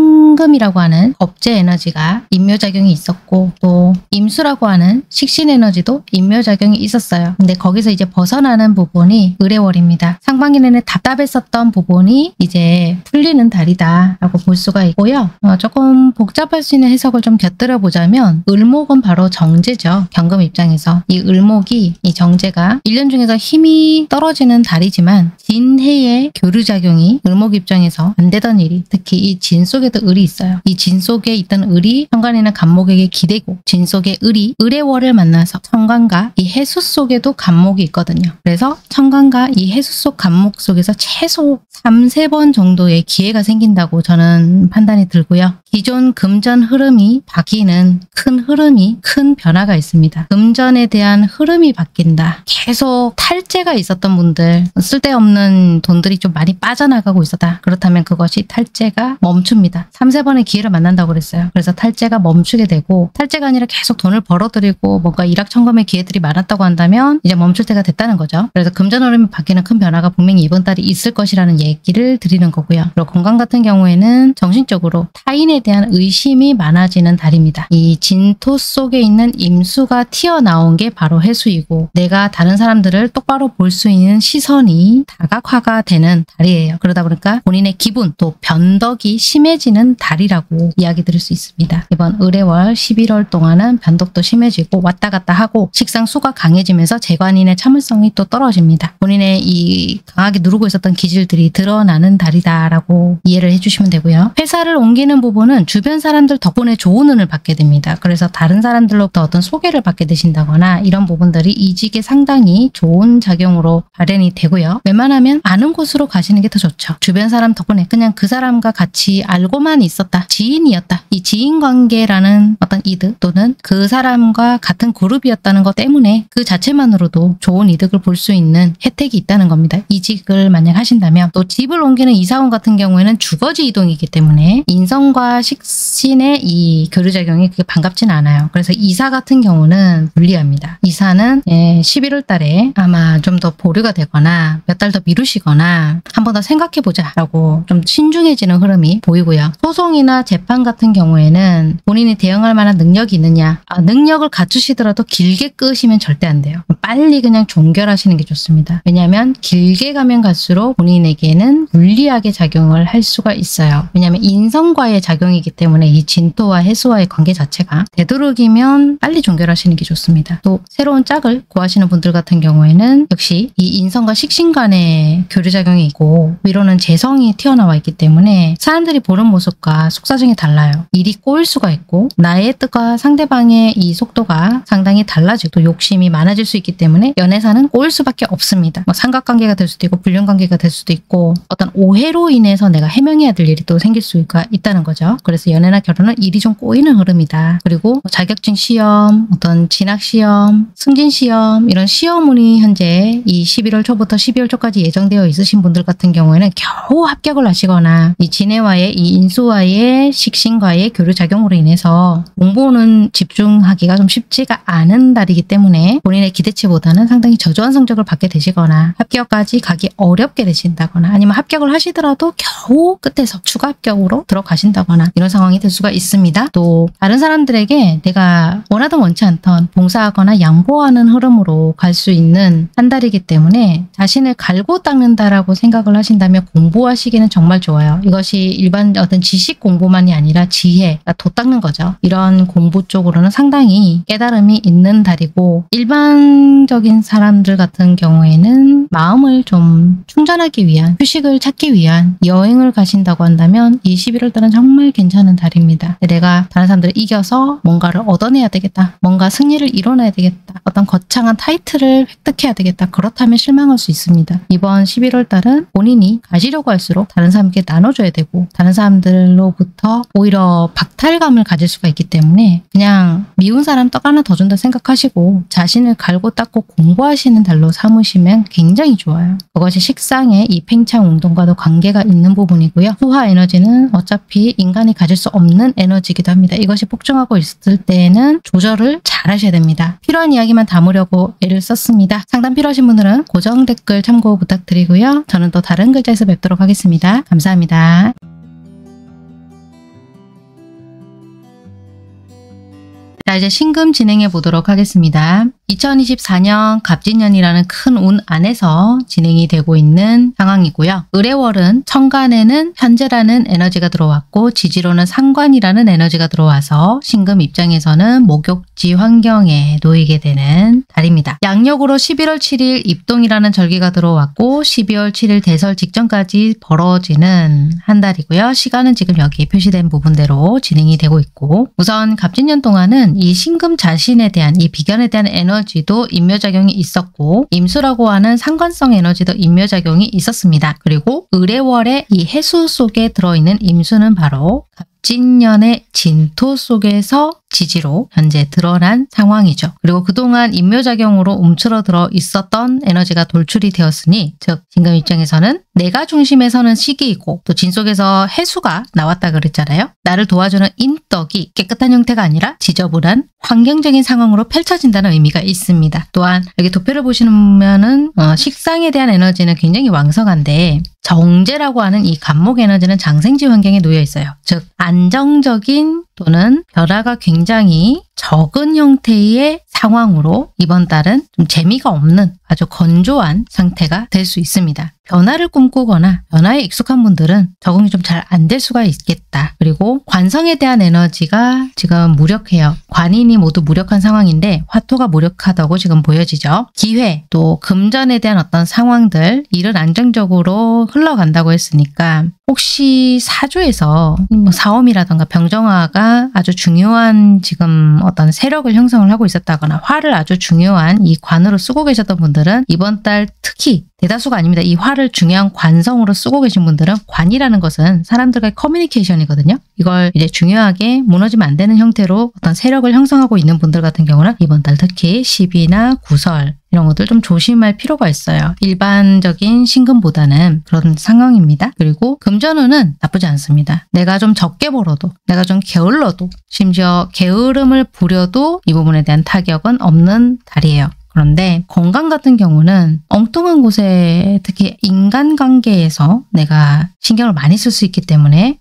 신금이라고 하는 겁재 에너지가 인묘작용이 있었고 또 임수라고 하는 식신 에너지도 인묘작용이 있었어요. 근데 거기서 이제 벗어나는 부분이 을해월입니다. 상반기내내 답답했었던 부분이 이제 풀리는 달이다 라고 볼 수가 있고요. 어, 조금 복잡할 수 있는 해석을 좀 곁들여 보자면 을목은 바로 정제죠. 경금 입장에서 이 을목이 이 정제가 일 년 중에서 힘이 떨어지는 달이지만 진해의 교류작용이 을목 입장에서 안 되던 일이 특히 이 진 속에도 을이 있어요. 이 진 속에 있던 을이 천간에는 간목에게 기대고 진 속의 을이 을해월을 만나서 천간과 이 해수 속에도 간목이 있거든요. 그래서 천간과 이 해수 속 간목 속에서 최소 삼, 세 번 정도의 기회가 생긴다고 저는 판단이 들고요. 기존 금전 흐름이 바뀌는 큰 흐름이 큰 변화가 있습니다. 금전에 대한 흐름이 바뀐다. 계속 탈재가 있었던 분들, 쓸데없는 돈들이 좀 많이 빠져나가고 있었다. 그렇다면 그것이 탈재가 멈춥니다. 삼, 세 번의 기회를 만난다고 그랬어요. 그래서 탈재가 멈추게 되고 탈재가 아니라 계속 돈을 벌어들이고 뭔가 일확천금의 기회들이 많았다고 한다면 이제 멈출 때가 됐다는 거죠. 그래서 금전 흐름이 바뀌는 큰 변화가 분명히 이번 달에 있을 것이라는 얘기를 드리는 거고요. 그리고 건강 같은 경우에는 정신적으로 타인에 대한 의심이 많아지는 달입니다. 이 진토 속에 있는 임수가 튀어나온 게 바로 해수이고 내가 다른 사람들을 똑바로 볼 수 있는 시선이 다각화가 되는 달이에요. 그러다 보니까 본인의 기분 또 변덕이 심해지는 달이라고 이야기 드릴 수 있습니다. 이번 을해월 십일월 동안은 변덕도 심해지고 왔다 갔다 하고 식상수가 강해지면서 재관인의 참을성이 또 떨어집니다. 본인의 이 강하게 누르고 있었던 기질들이 드러나는 달이다라고 이해를 해주시면 되고요. 회사를 옮기는 부분은 주변 사람들 덕분에 좋은 운을 받게 됩니다. 그래서 다른 사람들로부터 어떤 소개를 받게 되신다거나 이런 부분들이 이직에 상당히 좋은 작용으로 발현이 되고요. 웬만하면 아는 곳으로 가시는 게 더 좋죠. 주변 사람 덕분에 그냥 그 사람과 같이 알고만 있었다. 지인이었다. 이 지인관계라는 어떤 이득 또는 그 사람과 같은 그룹이었다는 것 때문에 그 자체만으로도 좋은 이득을 볼 수 있는 혜택이 있다는 겁니다. 이직을 만약 하신다면 또 집을 옮기는 이사원 같은 경우에는 주거지 이동이기 때문에 인성과 식신의 이 교류작용이 그게 반갑진 않아요. 그래서 이사 같은 경우는 불리합니다. 이사는 예, 십일월 달에 아마 좀 더 보류가 되거나 몇 달 더 미루시거나 한 번 더 생각해보자 라고 좀 신중해지는 흐름이 보이고요. 소송이나 재판 같은 경우에는 본인이 대응할 만한 능력이 있느냐, 아, 능력을 갖추시더라도 길게 끄시면 절대 안 돼요. 빨리 그냥 종결하시는 게 좋습니다. 왜냐하면 길게 가면 갈수록 본인에게는 불리하게 작용을 할 수가 있어요. 왜냐하면 인성과의 작용이기 때문에 이 진토와 해수와의 관계 자체가 되도록이면 빨리 종결하시는 게 좋습니다. 또 새로운 짝을 구하시는 분들 같은 경우에는 역시 이 인성과 식신 간의 교류작용이 있고 위로는 재성이 튀어나와 있기 때문에 사람들이 보는 모습과 속사정이 달라요. 일이 꼬일 수가 있고 나의 뜻과 상대방의 이 속도가 상당히 달라지고 또 욕심이 많아질 수 있기 때문에 연애사는 꼬일 수밖에 없습니다. 뭐 삼각관계가 될 수도 있고 불륜관계가 될 수도 있고 어떤 오해로 인해서 내가 해명해야 될 일이 또 생길 수가 있다는 거죠. 그래서 연애나 결혼은 일이 좀 꼬이는 흐름이다. 그리고 뭐 자격증 시험, 어떤 진학시험, 승진시험 이런 시험운이 현재 이 십일월 초부터 십이월 초까지 예정되어 있으신 분들 같은 경우에는 겨우 합격을 하시거나 이 진해와의 이 인수와의 식신과의 교류작용으로 인해서 공부는 집중하기가 좀 쉽지가 않은 달이기 때문에 본인의 기대치보다는 상당히 저조한 성적을 받게 되시거나 합격까지 가기 어렵게 되신다거나 아니면 합격을 하시더라도 겨우 끝에서 추가 합격으로 들어가신다거나 이런 상황이 될 수가 있습니다. 또 다른 사람들에게 내가 원하든 원치 않던 봉사하거나 양보하는 흐름으로 갈 수 있는 한 달이기 때문에 자신을 갈고 닦는다라고 생각을 하신다면 공부하시기는 정말 좋아요. 이것이 일반 어떤 지식 공부만이 아니라 지혜, 도 닦는 거죠. 이런 공부 쪽으로는 상당히 깨달음이 있는 달이고 일반적인 사람들 같은 경우에는 마음을 좀 충전하기 위한 휴식을 찾기 위한 여행을 가신다고 한다면 이 십일월 달은 정말 괜찮은 달입니다. 내가 다른 사람들을 이겨서 뭔가를 얻어내야 되겠다. 뭔가 승리를 이뤄내야 되겠다. 어떤 거창한 타이틀을 획득해야 되겠다. 그렇다면 실망할 수 있습니다. 이번 십일월 달은 본인이 가지려고 할수록 다른 사람에게 나눠줘야 되고 다른 사람들로부터 오히려 박탈감을 가질 수가 있기 때문에 그냥 미운 사람 떡 하나 더 준다 생각하시고 자신을 갈고 닦고 공부하시는 달로 삼으시면 굉장히 좋아요. 그것이 식상의 이 팽창 운동과도 관계가 있는 부분이고요. 수화 에너지는 어차피 인간이 가질 수 없는 에너지이기도 합니다. 이것이 폭증하고 있을 때에는 조절을 잘 하셔야 됩니다. 필요한 이야기만 담으려고 애를 썼습니다. 상담 필요하신 분들은 고정 댓글 참고 부탁드리고요. 저는 또 다른 글자에서 뵙도록 하겠습니다. 감사합니다. 자, 이제 신금 진행해 보도록 하겠습니다. 이천이십사 년 갑진년이라는 큰 운 안에서 진행이 되고 있는 상황이고요. 을해월은 천간에는 현재라는 에너지가 들어왔고 지지로는 상관이라는 에너지가 들어와서 신금 입장에서는 목욕지 환경에 놓이게 되는 달입니다. 양력으로 십일월 칠일 입동이라는 절기가 들어왔고 십이월 칠일 대설 직전까지 벌어지는 한 달이고요. 시간은 지금 여기 표시된 부분대로 진행이 되고 있고 우선 갑진년 동안은 이 신금 자신에 대한 이 비견에 대한 에너지도 인묘작용이 있었고 임수라고 하는 상관성 에너지도 인묘작용이 있었습니다. 그리고 을해월의 이 해수 속에 들어있는 임수는 바로 갑진년의 진토 속에서 지지로 현재 드러난 상황이죠. 그리고 그동안 인묘작용으로 움츠러들어 있었던 에너지가 돌출이 되었으니 즉 신금 입장에서는 내가 중심에 서는 시기이고 또 진 속에서 해수가 나왔다 그랬잖아요. 나를 도와주는 인덕이 깨끗한 형태가 아니라 지저분한 환경적인 상황으로 펼쳐진다는 의미가 있습니다. 또한 여기 도표를 보시면은 어, 식상에 대한 에너지는 굉장히 왕성한데 정제라고 하는 이 간목 에너지는 장생지 환경에 놓여 있어요. 즉 안정적인 또는 변화가 굉장히 적은 형태의 상황으로 이번 달은 좀 재미가 없는 아주 건조한 상태가 될 수 있습니다. 변화를 꿈꾸거나 변화에 익숙한 분들은 적응이 좀 잘 안 될 수가 있겠다. 그리고 관성에 대한 에너지가 지금 무력해요. 관인이 모두 무력한 상황인데 화토가 무력하다고 지금 보여지죠. 기회 또 금전에 대한 어떤 상황들 일은 안정적으로 흘러간다고 했으니까 혹시 사주에서 뭐 사엄이라든가 병정화가 아주 중요한 지금 어떤 세력을 형성을 하고 있었다거나 화를 아주 중요한 이 관으로 쓰고 계셨던 분들은 이번 달 특히 대다수가 아닙니다. 이 화를 중요한 관성으로 쓰고 계신 분들은 관이라는 것은 사람들과의 커뮤니케이션이거든요. 이걸 이제 중요하게 무너지면 안 되는 형태로 어떤 세력을 형성하고 있는 분들 같은 경우는 이번 달 특히 시비나 구설 이런 것들 좀 조심할 필요가 있어요. 일반적인 신금보다는 그런 상황입니다. 그리고 금전운은 나쁘지 않습니다. 내가 좀 적게 벌어도, 내가 좀 게을러도, 심지어 게으름을 부려도 이 부분에 대한 타격은 없는 달이에요. 그런데 건강 같은 경우는 엉뚱한 곳에 특히 인간관계에서 내가 신경을 많이 쓸 수 있기 때문에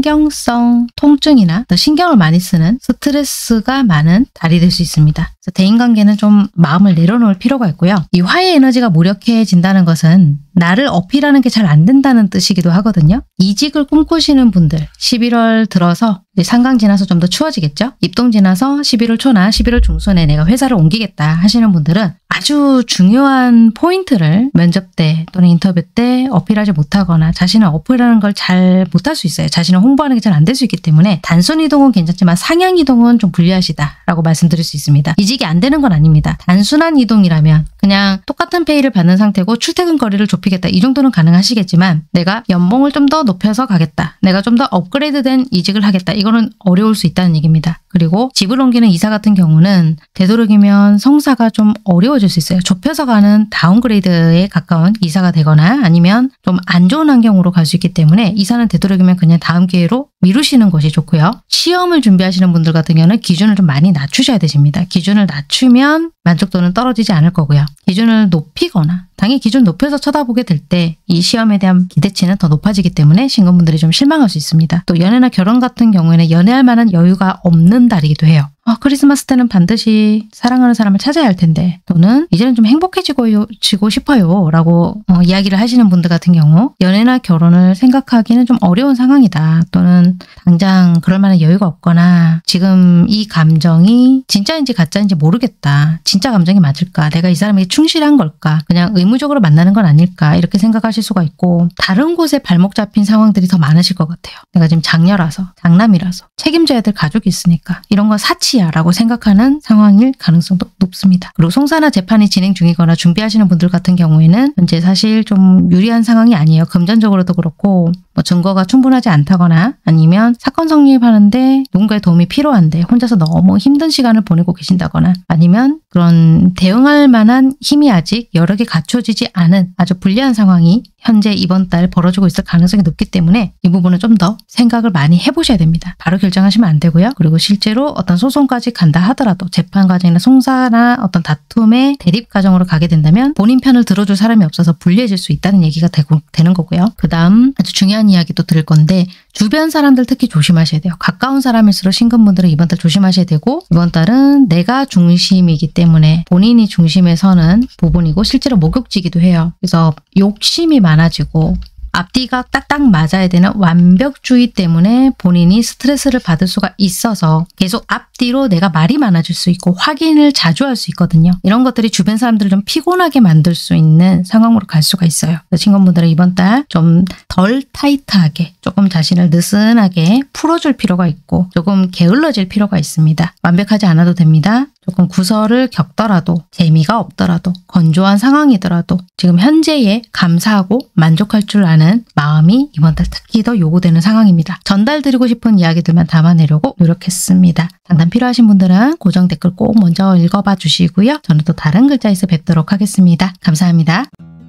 신경성 통증이나 더 신경을 많이 쓰는 스트레스가 많은 달이 될 수 있습니다. 그래서 대인관계는 좀 마음을 내려놓을 필요가 있고요. 이 화의 에너지가 무력해진다는 것은 나를 어필하는 게 잘 안 된다는 뜻이기도 하거든요. 이직을 꿈꾸시는 분들 십일월 들어서 이제 상강 지나서 좀 더 추워지겠죠. 입동 지나서 십일월 초나 십일월 중순에 내가 회사를 옮기겠다 하시는 분들은 아주 중요한 포인트를 면접 때 또는 인터뷰 때 어필하지 못하거나 자신을 어필하는 걸 잘 못할 수 있어요. 자신을 홍보하는 게 잘 안 될 수 있기 때문에 단순 이동은 괜찮지만 상향 이동은 좀 불리하시다라고 말씀드릴 수 있습니다. 이직이 안 되는 건 아닙니다. 단순한 이동이라면 그냥 똑같은 페이를 받는 상태고 출퇴근 거리를 좁히겠다 이 정도는 가능하시겠지만 내가 연봉을 좀 더 높여서 가겠다. 내가 좀 더 업그레이드된 이직을 하겠다. 이거는 어려울 수 있다는 얘기입니다. 그리고 집을 옮기는 이사 같은 경우는 되도록이면 성사가 좀 어려워질 수 있어요. 좁혀서 가는 다운그레이드에 가까운 이사가 되거나 아니면 좀 안 좋은 환경으로 갈 수 있기 때문에 이사는 되도록이면 그냥 다음 기회로 미루시는 것이 좋고요. 시험을 준비하시는 분들 같은 경우는 기준을 좀 많이 낮추셔야 되십니다. 기준을 낮추면 만족도는 떨어지지 않을 거고요. 기준을 높이거나 당연히 기준 높여서 쳐다보게 될 때 이 시험에 대한 기대치는 더 높아지기 때문에 신금분들이 좀 실망할 수 있습니다. 또 연애나 결혼 같은 경우에는 연애할 만한 여유가 없는 달이기도 해요. 아, 크리스마스 때는 반드시 사랑하는 사람을 찾아야 할 텐데 또는 이제는 좀 행복해지고 지고 싶어요 라고 어, 이야기를 하시는 분들 같은 경우 연애나 결혼을 생각하기는 좀 어려운 상황이다. 또는 당장 그럴 만한 여유가 없거나 지금 이 감정이 진짜인지 가짜인지 모르겠다. 진짜 감정이 맞을까? 내가 이 사람에게 충실한 걸까? 그냥 의무적으로 만나는 건 아닐까? 이렇게 생각하실 수가 있고 다른 곳에 발목 잡힌 상황들이 더 많으실 것 같아요. 내가 지금 장녀라서 장남이라서 책임져야 될 가족이 있으니까 이런 건 사치 라고 생각하는 상황일 가능성도 높습니다. 그리고 송사나 재판이 진행 중이거나 준비하시는 분들 같은 경우에는 현재 사실 좀 유리한 상황이 아니에요. 금전적으로도 그렇고 뭐 증거가 충분하지 않다거나 아니면 사건 성립하는데 누군가의 도움이 필요한데 혼자서 너무 힘든 시간을 보내고 계신다거나 아니면 그런 대응할 만한 힘이 아직 여러 개 갖춰지지 않은 아주 불리한 상황이 현재 이번 달 벌어지고 있을 가능성이 높기 때문에 이 부분은 좀 더 생각을 많이 해보셔야 됩니다. 바로 결정하시면 안 되고요. 그리고 실제로 어떤 소송까지 간다 하더라도 재판 과정이나 송사나 어떤 다툼의 대립 과정으로 가게 된다면 본인 편을 들어줄 사람이 없어서 불리해질 수 있다는 얘기가 되고, 되는 거고요. 그 다음 아주 중요한 이야기도 드릴 건데 주변 사람들 특히 조심하셔야 돼요. 가까운 사람일수록 신금분들은 이번 달 조심하셔야 되고 이번 달은 내가 중심이기 때문에 본인이 중심에 서는 부분이고 실제로 목욕지기도 해요. 그래서 욕심이 많아지고 앞뒤가 딱딱 맞아야 되는 완벽주의 때문에 본인이 스트레스를 받을 수가 있어서 계속 앞뒤로 내가 말이 많아질 수 있고 확인을 자주 할 수 있거든요. 이런 것들이 주변 사람들을 좀 피곤하게 만들 수 있는 상황으로 갈 수가 있어요. 신금분들은 이번 달 좀 덜 타이트하게 조금 자신을 느슨하게 풀어줄 필요가 있고 조금 게을러질 필요가 있습니다. 완벽하지 않아도 됩니다. 조금 구설을 겪더라도 재미가 없더라도 건조한 상황이더라도 지금 현재에 감사하고 만족할 줄 아는 마음이 이번 달 특히 더 요구되는 상황입니다. 전달드리고 싶은 이야기들만 담아내려고 노력했습니다. 상담 필요하신 분들은 고정 댓글 꼭 먼저 읽어봐 주시고요. 저는 또 다른 글자에서 뵙도록 하겠습니다. 감사합니다.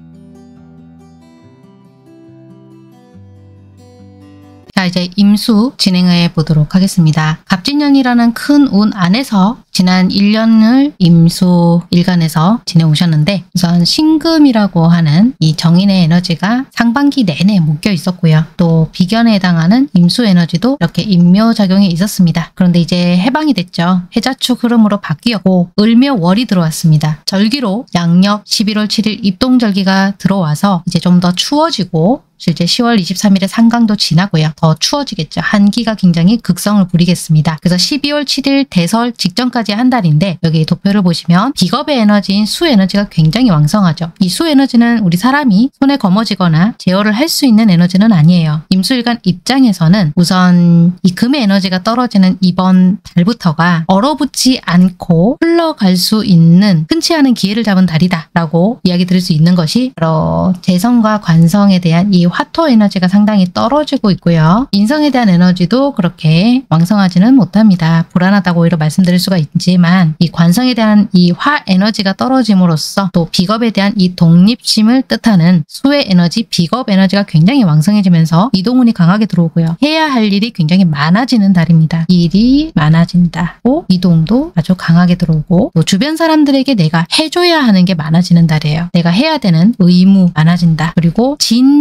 자, 이제 임수 진행해 보도록 하겠습니다. 갑진년이라는 큰 운 안에서 지난 일 년을 임수 일간에서 지내오셨는데 우선 신금이라고 하는 이 정인의 에너지가 상반기 내내 묶여 있었고요. 또 비견에 해당하는 임수 에너지도 이렇게 인묘작용이 있었습니다. 그런데 이제 해방이 됐죠. 해자축 흐름으로 바뀌었고 을묘월이 들어왔습니다. 절기로 양력 십일월 칠일 입동절기가 들어와서 이제 좀 더 추워지고 실제 시월 이십삼일에 상강도 지나고요. 더 추워지겠죠. 한기가 굉장히 극성을 부리겠습니다. 그래서 십이월 칠일 대설 직전까지 맞이의 한 달인데 여기 도표를 보시면 비겁의 에너지인 수 에너지가 굉장히 왕성하죠. 이 수 에너지는 우리 사람이 손에 거머쥐거나 제어를 할 수 있는 에너지는 아니에요. 임수일간 입장에서는 우선 이 금의 에너지가 떨어지는 이번 달부터가 얼어붙지 않고 흘러갈 수 있는 흔치 않은 기회를 잡은 달이다 라고 이야기 드릴 수 있는 것이 바로 재성과 관성에 대한 이 화토 에너지가 상당히 떨어지고 있고요. 인성에 대한 에너지도 그렇게 왕성하지는 못합니다. 불안하다고 오히려 말씀드릴 수가 있지만 이 관성에 대한 이 화 에너지가 떨어짐으로써 또 비겁에 대한 이 독립심을 뜻하는 수의 에너지, 비겁 에너지가 굉장히 왕성해지면서 이동운이 강하게 들어오고요. 해야 할 일이 굉장히 많아지는 달입니다. 일이 많아진다. 또 이동도 아주 강하게 들어오고 또 주변 사람들에게 내가 해줘야 하는 게 많아지는 달이에요. 내가 해야 되는 의무 많아진다. 그리고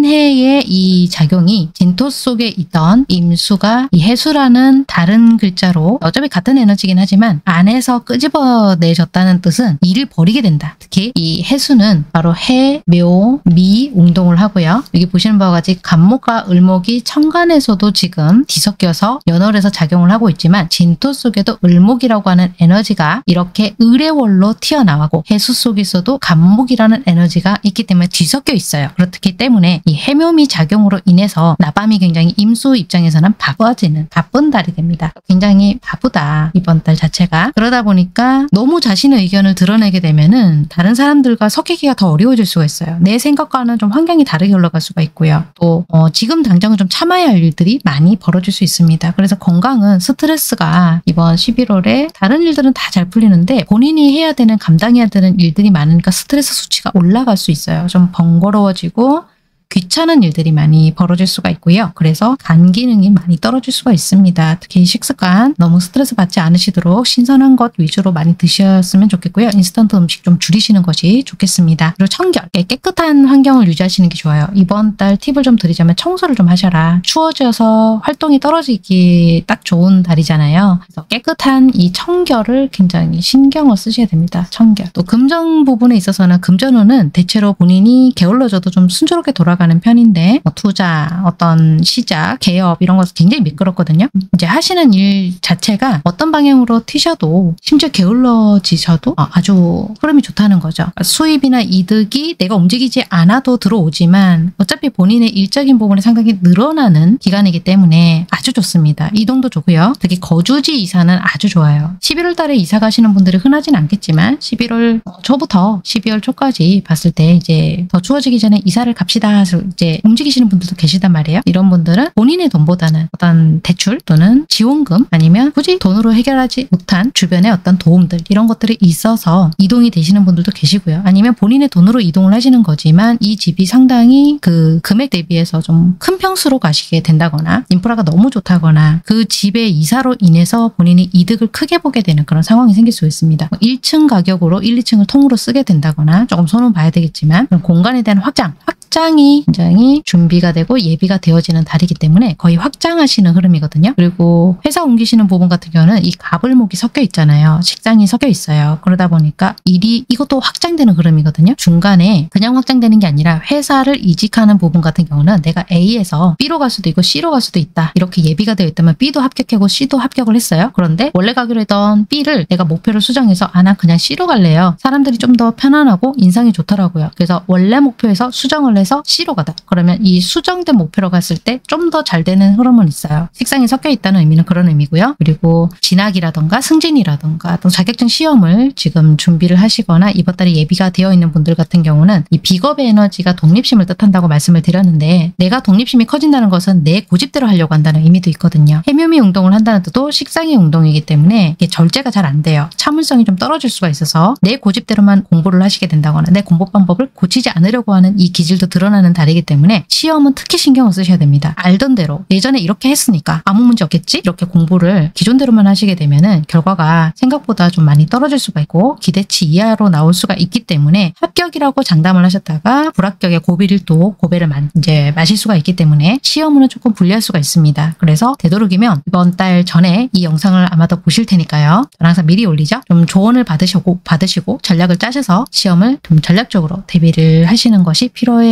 진해의 이 작용이 진토 속에 있던 임수가 이 해수라는 다른 글자로 어차피 같은 에너지긴 하지만 안에서 끄집어내졌다는 뜻은 일을 벌이게 된다. 특히 이 해수는 바로 해, 묘, 미 운동을 하고요. 여기 보시는 바와 같이 간목과 을목이 천간에서도 지금 뒤섞여서 연월에서 작용을 하고 있지만 진토 속에도 을목이라고 하는 에너지가 이렇게 을의 월로 튀어나오고 해수 속에서도 간목이라는 에너지가 있기 때문에 뒤섞여 있어요. 그렇기 때문에 이 해묘미 작용으로 인해서 나밤이 굉장히 임수 입장에서는 바빠지는 바쁜 달이 됩니다. 굉장히 바쁘다 이번 달 자체가. 그러다 보니까 너무 자신의 의견을 드러내게 되면은 다른 사람들과 섞이기가 더 어려워질 수가 있어요. 내 생각과는 좀 환경이 다르게 흘러갈 수가 있고요. 또 어, 지금 당장은 좀 참아야 할 일들이 많이 벌어질 수 있습니다. 그래서 건강은 스트레스가 이번 십일월에 다른 일들은 다 잘 풀리는데 본인이 해야 되는 감당해야 되는 일들이 많으니까 스트레스 수치가 올라갈 수 있어요. 좀 번거로워지고 귀찮은 일들이 많이 벌어질 수가 있고요. 그래서 간 기능이 많이 떨어질 수가 있습니다. 특히 식습관 너무 스트레스 받지 않으시도록 신선한 것 위주로 많이 드셨으면 좋겠고요. 인스턴트 음식 좀 줄이시는 것이 좋겠습니다. 그리고 청결, 깨끗한 환경을 유지하시는 게 좋아요. 이번 달 팁을 좀 드리자면 청소를 좀 하셔라. 추워져서 활동이 떨어지기 딱 좋은 달이잖아요. 그래서 깨끗한 이 청결을 굉장히 신경을 쓰셔야 됩니다. 청결. 또 금전 부분에 있어서는 금전운은 대체로 본인이 게을러져도 좀 순조롭게 돌아가 하는 편인데 뭐 투자, 어떤 시작, 개업 이런 것은 굉장히 미끄럽거든요. 이제 하시는 일 자체가 어떤 방향으로 튀셔도 심지어 게을러지셔도 아주 흐름이 좋다는 거죠. 수입이나 이득이 내가 움직이지 않아도 들어오지만 어차피 본인의 일적인 부분이 상당히 늘어나는 기간이기 때문에 아주 좋습니다. 이동도 좋고요. 특히 거주지 이사는 아주 좋아요. 십일월 달에 이사 가시는 분들이 흔하진 않겠지만 십일월 초부터 십이월 초까지 봤을 때 이제 더 추워지기 전에 이사를 갑시다 이제 움직이시는 분들도 계시단 말이에요. 이런 분들은 본인의 돈보다는 어떤 대출 또는 지원금 아니면 굳이 돈으로 해결하지 못한 주변의 어떤 도움들 이런 것들이 있어서 이동이 되시는 분들도 계시고요. 아니면 본인의 돈으로 이동을 하시는 거지만 이 집이 상당히 그 금액 대비해서 좀 큰 평수로 가시게 된다거나 인프라가 너무 좋다거나 그 집의 이사로 인해서 본인이 이득을 크게 보게 되는 그런 상황이 생길 수 있습니다. 일 층 가격으로 일, 이 층을 통으로 쓰게 된다거나 조금 손은 봐야 되겠지만 공간에 대한 확장, 확장이 굉장히 준비가 되고 예비가 되어지는 달이기 때문에 거의 확장하시는 흐름이거든요. 그리고 회사 옮기시는 부분 같은 경우는 이 갑을목이 섞여 있잖아요. 식장이 섞여 있어요. 그러다 보니까 일이 이것도 확장되는 흐름이거든요. 중간에 그냥 확장되는 게 아니라 회사를 이직하는 부분 같은 경우는 내가 A에서 B로 갈 수도 있고 C로 갈 수도 있다. 이렇게 예비가 되어 있다면 B도 합격하고 C도 합격을 했어요. 그런데 원래 가기로 했던 B를 내가 목표를 수정해서 아, 나 그냥 C로 갈래요. 사람들이 좀 더 편안하고 인상이 좋더라고요. 그래서 원래 목표에서 수정을 해서 C로 가다. 그러면 이 수정된 목표로 갔을 때 좀 더 잘 되는 흐름은 있어요. 식상이 섞여 있다는 의미는 그런 의미고요. 그리고 진학이라던가 승진이라던가 또 자격증 시험을 지금 준비를 하시거나 이번 달에 예비가 되어 있는 분들 같은 경우는 이 비겁의 에너지가 독립심을 뜻한다고 말씀을 드렸는데 내가 독립심이 커진다는 것은 내 고집대로 하려고 한다는 의미도 있거든요. 해묘미 운동을 한다는 뜻도 식상의 운동이기 때문에 이게 절제가 잘 안 돼요. 참을성이 좀 떨어질 수가 있어서 내 고집대로만 공부를 하시게 된다거나 내 공부 방법을 고치지 않으려고 하는 이 기질도 드러나는 달이기 때문에 시험은 특히 신경을 쓰셔야 됩니다. 알던 대로 예전에 이렇게 했으니까 아무 문제 없겠지? 이렇게 공부를 기존대로만 하시게 되면은 결과가 생각보다 좀 많이 떨어질 수가 있고 기대치 이하로 나올 수가 있기 때문에 합격이라고 장담을 하셨다가 불합격의 고비를 또 고배를 마, 이제 마실 수가 있기 때문에 시험은 조금 불리할 수가 있습니다. 그래서 되도록이면 이번 달 전에 이 영상을 아마도 보실 테니까요. 저는 항상 미리 올리죠. 좀 조언을 받으시고 받으시고 전략을 짜셔서 시험을 좀 전략적으로 대비를 하시는 것이 필요해 보입니다.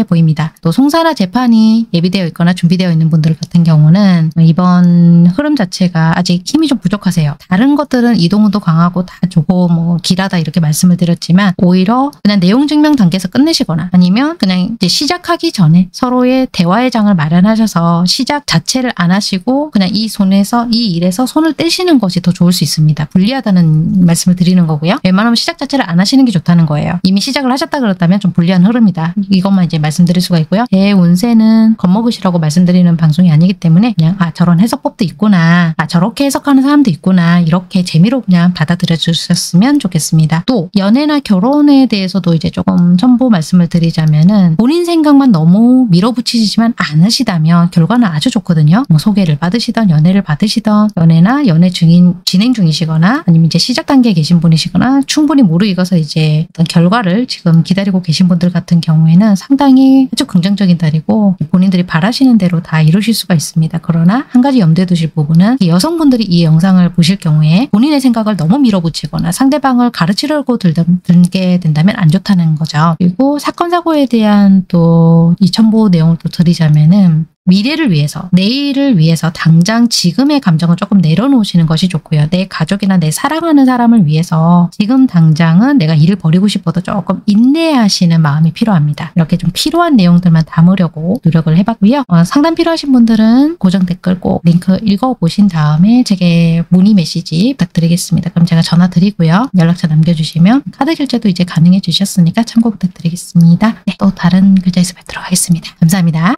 있습니다. 또 송사나 재판이 예비되어 있거나 준비되어 있는 분들 같은 경우는 이번 흐름 자체가 아직 힘이 좀 부족하세요. 다른 것들은 이동운도 강하고 다 좋고 뭐 길하다 이렇게 말씀을 드렸지만 오히려 그냥 내용 증명 단계에서 끝내시거나 아니면 그냥 이제 시작하기 전에 서로의 대화의 장을 마련하셔서 시작 자체를 안 하시고 그냥 이 손에서 이 일에서 손을 떼시는 것이 더 좋을 수 있습니다. 불리하다는 말씀을 드리는 거고요. 웬만하면 시작 자체를 안 하시는 게 좋다는 거예요. 이미 시작을 하셨다 그렇다면 좀 불리한 흐름이다. 이것만 이제 말씀드릴 수가 있고요. 제 운세는 겁먹으시라고 말씀드리는 방송이 아니기 때문에 그냥 아 저런 해석법도 있구나. 아 저렇게 해석하는 사람도 있구나. 이렇게 재미로 그냥 받아들여 주셨으면 좋겠습니다. 또 연애나 결혼에 대해서도 이제 조금 첨부 말씀을 드리자면은 본인 생각만 너무 밀어붙이시지만 않으시다면 결과는 아주 좋거든요. 뭐 소개를 받으시던 연애를 받으시던 연애나 연애 중인 진행 중이시거나 아니면 이제 시작 단계에 계신 분이시거나 충분히 무르익어서 이제 어떤 결과를 지금 기다리고 계신 분들 같은 경우에는 상당히 아주 긍정적인 달이고 본인들이 바라시는 대로 다 이루실 수가 있습니다. 그러나 한 가지 염두에 두실 부분은 여성분들이 이 영상을 보실 경우에 본인의 생각을 너무 밀어붙이거나 상대방을 가르치려고 들게 된다면 안 좋다는 거죠. 그리고 사건 사고에 대한 또 이 첨부 내용을 또 드리자면은 미래를 위해서, 내일을 위해서 당장 지금의 감정을 조금 내려놓으시는 것이 좋고요. 내 가족이나 내 사랑하는 사람을 위해서 지금 당장은 내가 일을 버리고 싶어도 조금 인내하시는 마음이 필요합니다. 이렇게 좀 필요한 내용들만 담으려고 노력을 해봤고요. 어, 상담 필요하신 분들은 고정 댓글 꼭 링크 읽어보신 다음에 제게 문의 메시지 부탁드리겠습니다. 그럼 제가 전화 드리고요. 연락처 남겨주시면 카드 결제도 이제 가능해 주셨으니까 참고 부탁드리겠습니다. 네, 또 다른 글자에서 뵙도록 하겠습니다. 감사합니다.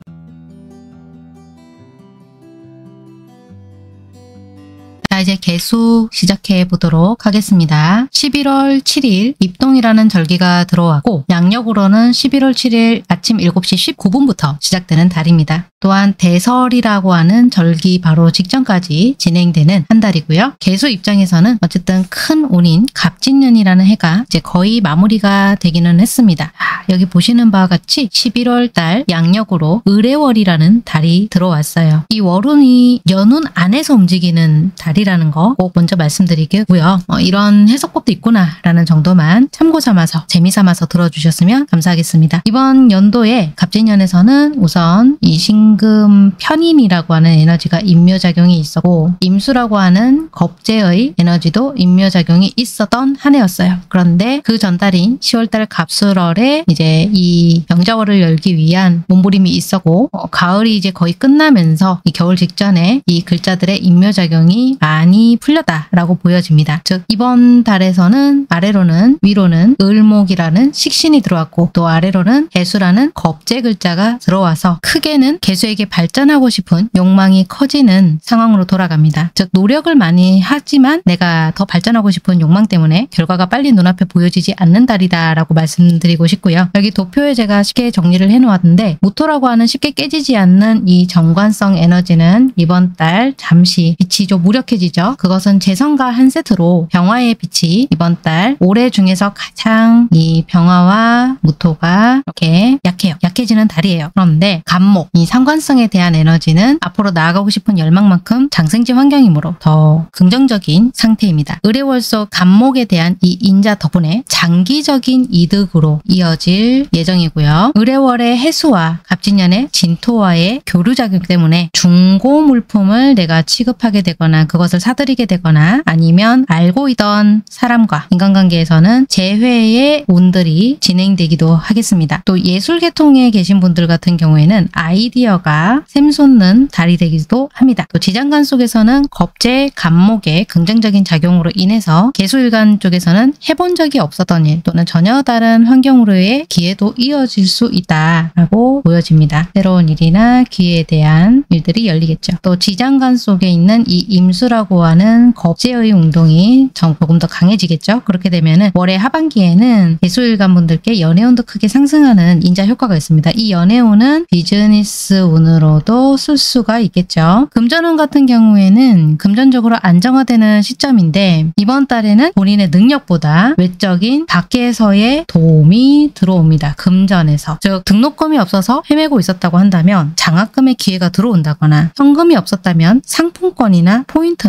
자, 이제 개수 시작해 보도록 하겠습니다. 십일월 칠일 입동이라는 절기가 들어왔고 양력으로는 십일월 칠일 아침 일곱 시 십구 분부터 시작되는 달입니다. 또한 대설이라고 하는 절기 바로 직전까지 진행되는 한 달이고요. 개수 입장에서는 어쨌든 큰 운인 갑진년이라는 해가 이제 거의 마무리가 되기는 했습니다. 아, 여기 보시는 바와 같이 십일월 달 양력으로 을해월이라는 달이 들어왔어요. 이 월운이 연운 안에서 움직이는 달이라는 거 꼭 먼저 말씀드리고요. 어, 이런 해석법도 있구나 라는 정도만 참고 삼아서 재미 삼아서 들어주셨으면 감사하겠습니다. 이번 연도에 갑진년에서는 우선 이 신금 편인이라고 하는 에너지가 임묘작용이 있었고 임수라고 하는 겁재의 에너지도 임묘작용이 있었던 한 해였어요. 그런데 그 전달인 시월달 갑술월에 이제 이 병자월을 열기 위한 몸부림이 있었고 어, 가을이 이제 거의 끝나면서 이 겨울 직전에 이 글자들의 임묘작용이 많이 풀렸다라고 보여집니다. 즉 이번 달에서는 아래로는 위로는 을목이라는 식신이 들어왔고 또 아래로는 개수라는 겁재 글자가 들어와서 크게는 개수에게 발전하고 싶은 욕망이 커지는 상황으로 돌아갑니다. 즉 노력을 많이 하지만 내가 더 발전하고 싶은 욕망 때문에 결과가 빨리 눈앞에 보여지지 않는 달이다라고 말씀드리고 싶고요. 여기 도표에 제가 쉽게 정리를 해놓았는데 모토라고 하는 쉽게 깨지지 않는 이 정관성 에너지는 이번 달 잠시 빛이 좀 무력해지죠. 그것은 재성과 한 세트로 병화의 빛이 이번 달 올해 중에서 가장 이 병화와 무토가 이렇게 약해요. 약해지는 달이에요. 그런데 갑목, 이 상관성에 대한 에너지는 앞으로 나아가고 싶은 열망만큼 장생지 환경이므로 더 긍정적인 상태입니다. 을해월 속 갑목에 대한 이 인자 덕분에 장기적인 이득으로 이어질 예정이고요. 을해월의 해수와 갑진년의 진토와의 교류작용 때문에 중고 물품을 내가 취급하게 되거나 그것을 사들이게 되거나 아니면 알고 있던 사람과 인간관계에서는 재회의 운들이 진행되기도 하겠습니다. 또 예술계통에 계신 분들 같은 경우에는 아이디어가 샘솟는 달이 되기도 합니다. 또 지장간 속에서는 겁재, 갑목의 긍정적인 작용으로 인해서 개수일간 쪽에서는 해본 적이 없었던 일 또는 전혀 다른 환경으로의 기회도 이어질 수 있다라고 보여집니다. 새로운 일이나 기회에 대한 일들이 열리겠죠. 또 지장간 속에 있는 이 임수라고 하는 겁재의 운동이 조금 더 강해지겠죠. 그렇게 되면은 월의 하반기에는 개수일간 분들께 연애운도 크게 상승하는 인자 효과가 있습니다. 이 연애운은 비즈니스 운으로도 쓸 수가 있겠죠. 금전운 같은 경우에는 금전적으로 안정화되는 시점인데 이번 달에는 본인의 능력보다 외적인 밖에서의 도움이 들어옵니다. 금전에서. 즉 등록금이 없어서 헤매고 있었다고 한다면 장학금의 기회가 들어온다거나 현금이 없었다면 상품권이나 포인트나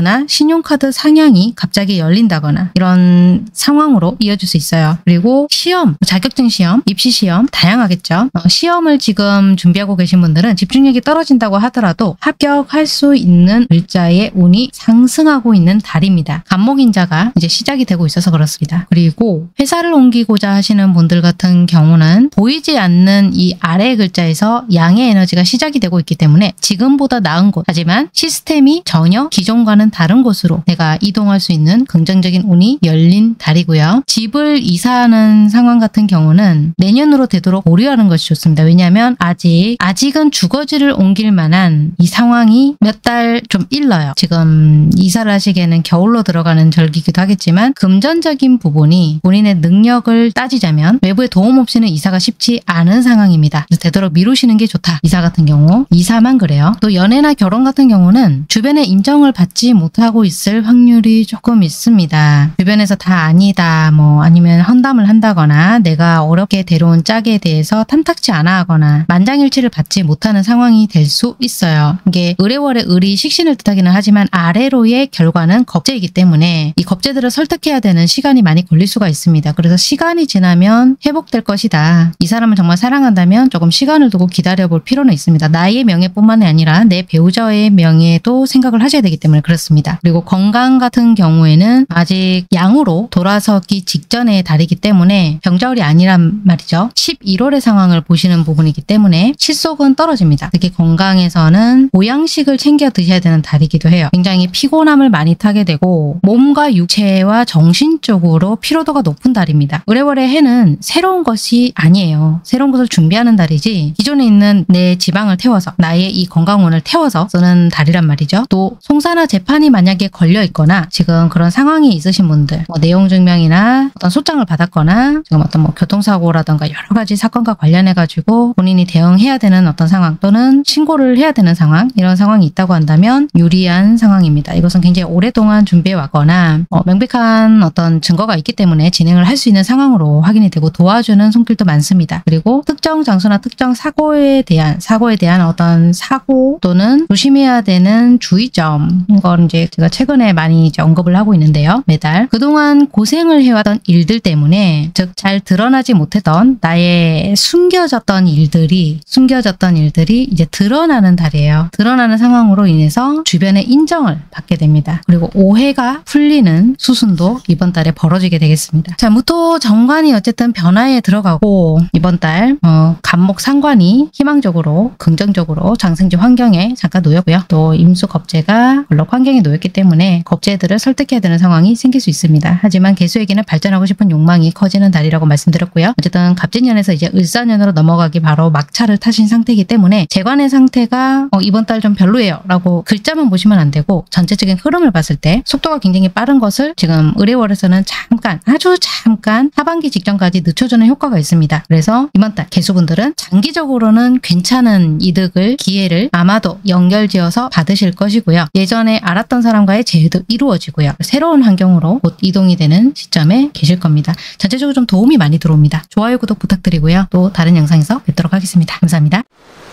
닫히거나 신용카드 상향이 갑자기 열린다거나 이런 상황으로 이어질 수 있어요. 그리고 시험, 자격증 시험, 입시 시험 다양하겠죠. 어, 시험을 지금 준비하고 계신 분들은 집중력이 떨어진다고 하더라도 합격할 수 있는 글자의 운이 상승하고 있는 달입니다. 간목인자가 이제 시작이 되고 있어서 그렇습니다. 그리고 회사를 옮기고자 하시는 분들 같은 경우는 보이지 않는 이 아래 글자에서 양의 에너지가 시작이 되고 있기 때문에 지금보다 나은 곳, 하지만 시스템이 전혀 기존과는 다른 곳으로 내가 이동할 수 있는 긍정적인 운이 열린 달이고요. 집을 이사하는 상황 같은 경우는 내년으로 되도록 고려하는 것이 좋습니다. 왜냐하면 아직 아직은 주거지를 옮길 만한 이 상황이 몇 달 좀 일러요. 지금 이사를 하시기에는 겨울로 들어가는 절기이기도 하겠지만 금전적인 부분이 본인의 능력을 따지자면 외부의 도움 없이는 이사가 쉽지 않은 상황입니다. 그래서 되도록 미루시는 게 좋다. 이사 같은 경우 이사만 그래요. 또 연애나 결혼 같은 경우는 주변의 인정을 받지 못하고 있을 확률이 조금 있습니다. 주변에서 다 아니다 뭐 아니면 헌담을 한다거나 내가 어렵게 데려온 짝에 대해서 탐탁치 않아 하거나 만장일치를 받지 못하는 상황이 될 수 있어요. 이게 을의월의 을이 식신을 뜻하기는 하지만 아래로의 결과는 겁재이기 때문에 이 겁재들을 설득해야 되는 시간이 많이 걸릴 수가 있습니다. 그래서 시간이 지나면 회복될 것이다. 이 사람을 정말 사랑한다면 조금 시간을 두고 기다려볼 필요는 있습니다. 나의 명예뿐만이 아니라 내 배우자의 명예도 생각을 하셔야 되기 때문에 그렇습니다. 그리고 건강 같은 경우에는 아직 양으로 돌아서기 직전의 달이기 때문에 병자월이 아니란 말이죠. 십일월의 상황을 보시는 부분이기 때문에 실속은 떨어집니다. 특히 건강에서는 보양식을 챙겨 드셔야 되는 달이기도 해요. 굉장히 피곤함을 많이 타게 되고 몸과 육체와 정신적으로 피로도가 높은 달입니다. 을의월의 해는 새로운 것이 아니에요. 새로운 것을 준비하는 달이지 기존에 있는 내 지방을 태워서 나의 이 건강운을 태워서 쓰는 달이란 말이죠. 또 송사나 재판이 만약에 걸려 있거나 지금 그런 상황이 있으신 분들 뭐 내용 증명이나 어떤 소장을 받았거나 지금 어떤 뭐 교통사고라든가 여러 가지 사건과 관련해 가지고 본인이 대응해야 되는 어떤 상황 또는 신고를 해야 되는 상황 이런 상황이 있다고 한다면 유리한 상황입니다. 이것은 굉장히 오랫동안 준비해 왔거나 어, 명백한 어떤 증거가 있기 때문에 진행을 할 수 있는 상황으로 확인이 되고 도와주는 손길도 많습니다. 그리고 특정 장소나 특정 사고에 대한 사고에 대한 어떤 사고 또는 조심해야 되는 주의점 이건 이제 제가 최근에 많이 이제 언급을 하고 있는데요. 매달 그동안 고생을 해왔던 일들 때문에 즉 잘 드러나지 못했던 나의 숨겨졌던 일들이 숨겨졌던 일들이 이제 드러나는 달이에요. 드러나는 상황으로 인해서 주변의 인정을 받게 됩니다. 그리고 오해가 풀리는 수순도 이번 달에 벌어지게 되겠습니다. 자, 무토 정관이 어쨌든 변화에 들어가고 이번 달 어, 간목 상관이 희망적으로 긍정적으로 장생지 환경에 잠깐 놓였고요. 또 임수 겁재가 걸럭 환경에 놓였기 때문에 겁재들을 설득해야 되는 상황이 생길 수 있습니다. 하지만 개수에게는 발전하고 싶은 욕망이 커지는 달이라고 말씀드렸고요. 어쨌든 갑진년에서 이제 을사년으로 넘어가기 바로 막차를 타신 상태이기 때문에 재관의 상태가 어, 이번 달 좀 별로예요 라고 글자만 보시면 안 되고 전체적인 흐름을 봤을 때 속도가 굉장히 빠른 것을 지금 을의월에서는 잠깐 아주 잠깐 하반기 직전까지 늦춰주는 효과가 있습니다. 그래서 이번 달 개수분들은 장기적으로는 괜찮은 이득을 기회를 아마도 연결지어서 받으실 것이고요. 예전에 알았던 사람과의 재회도 이루어지고요. 새로운 환경으로 곧 이동이 되는 시점에 계실 겁니다. 전체적으로 좀 도움이 많이 들어옵니다. 좋아요 구독 부탁드리고요. 또 다른 영상에서 뵙도록 하겠습니다. 감사합니다.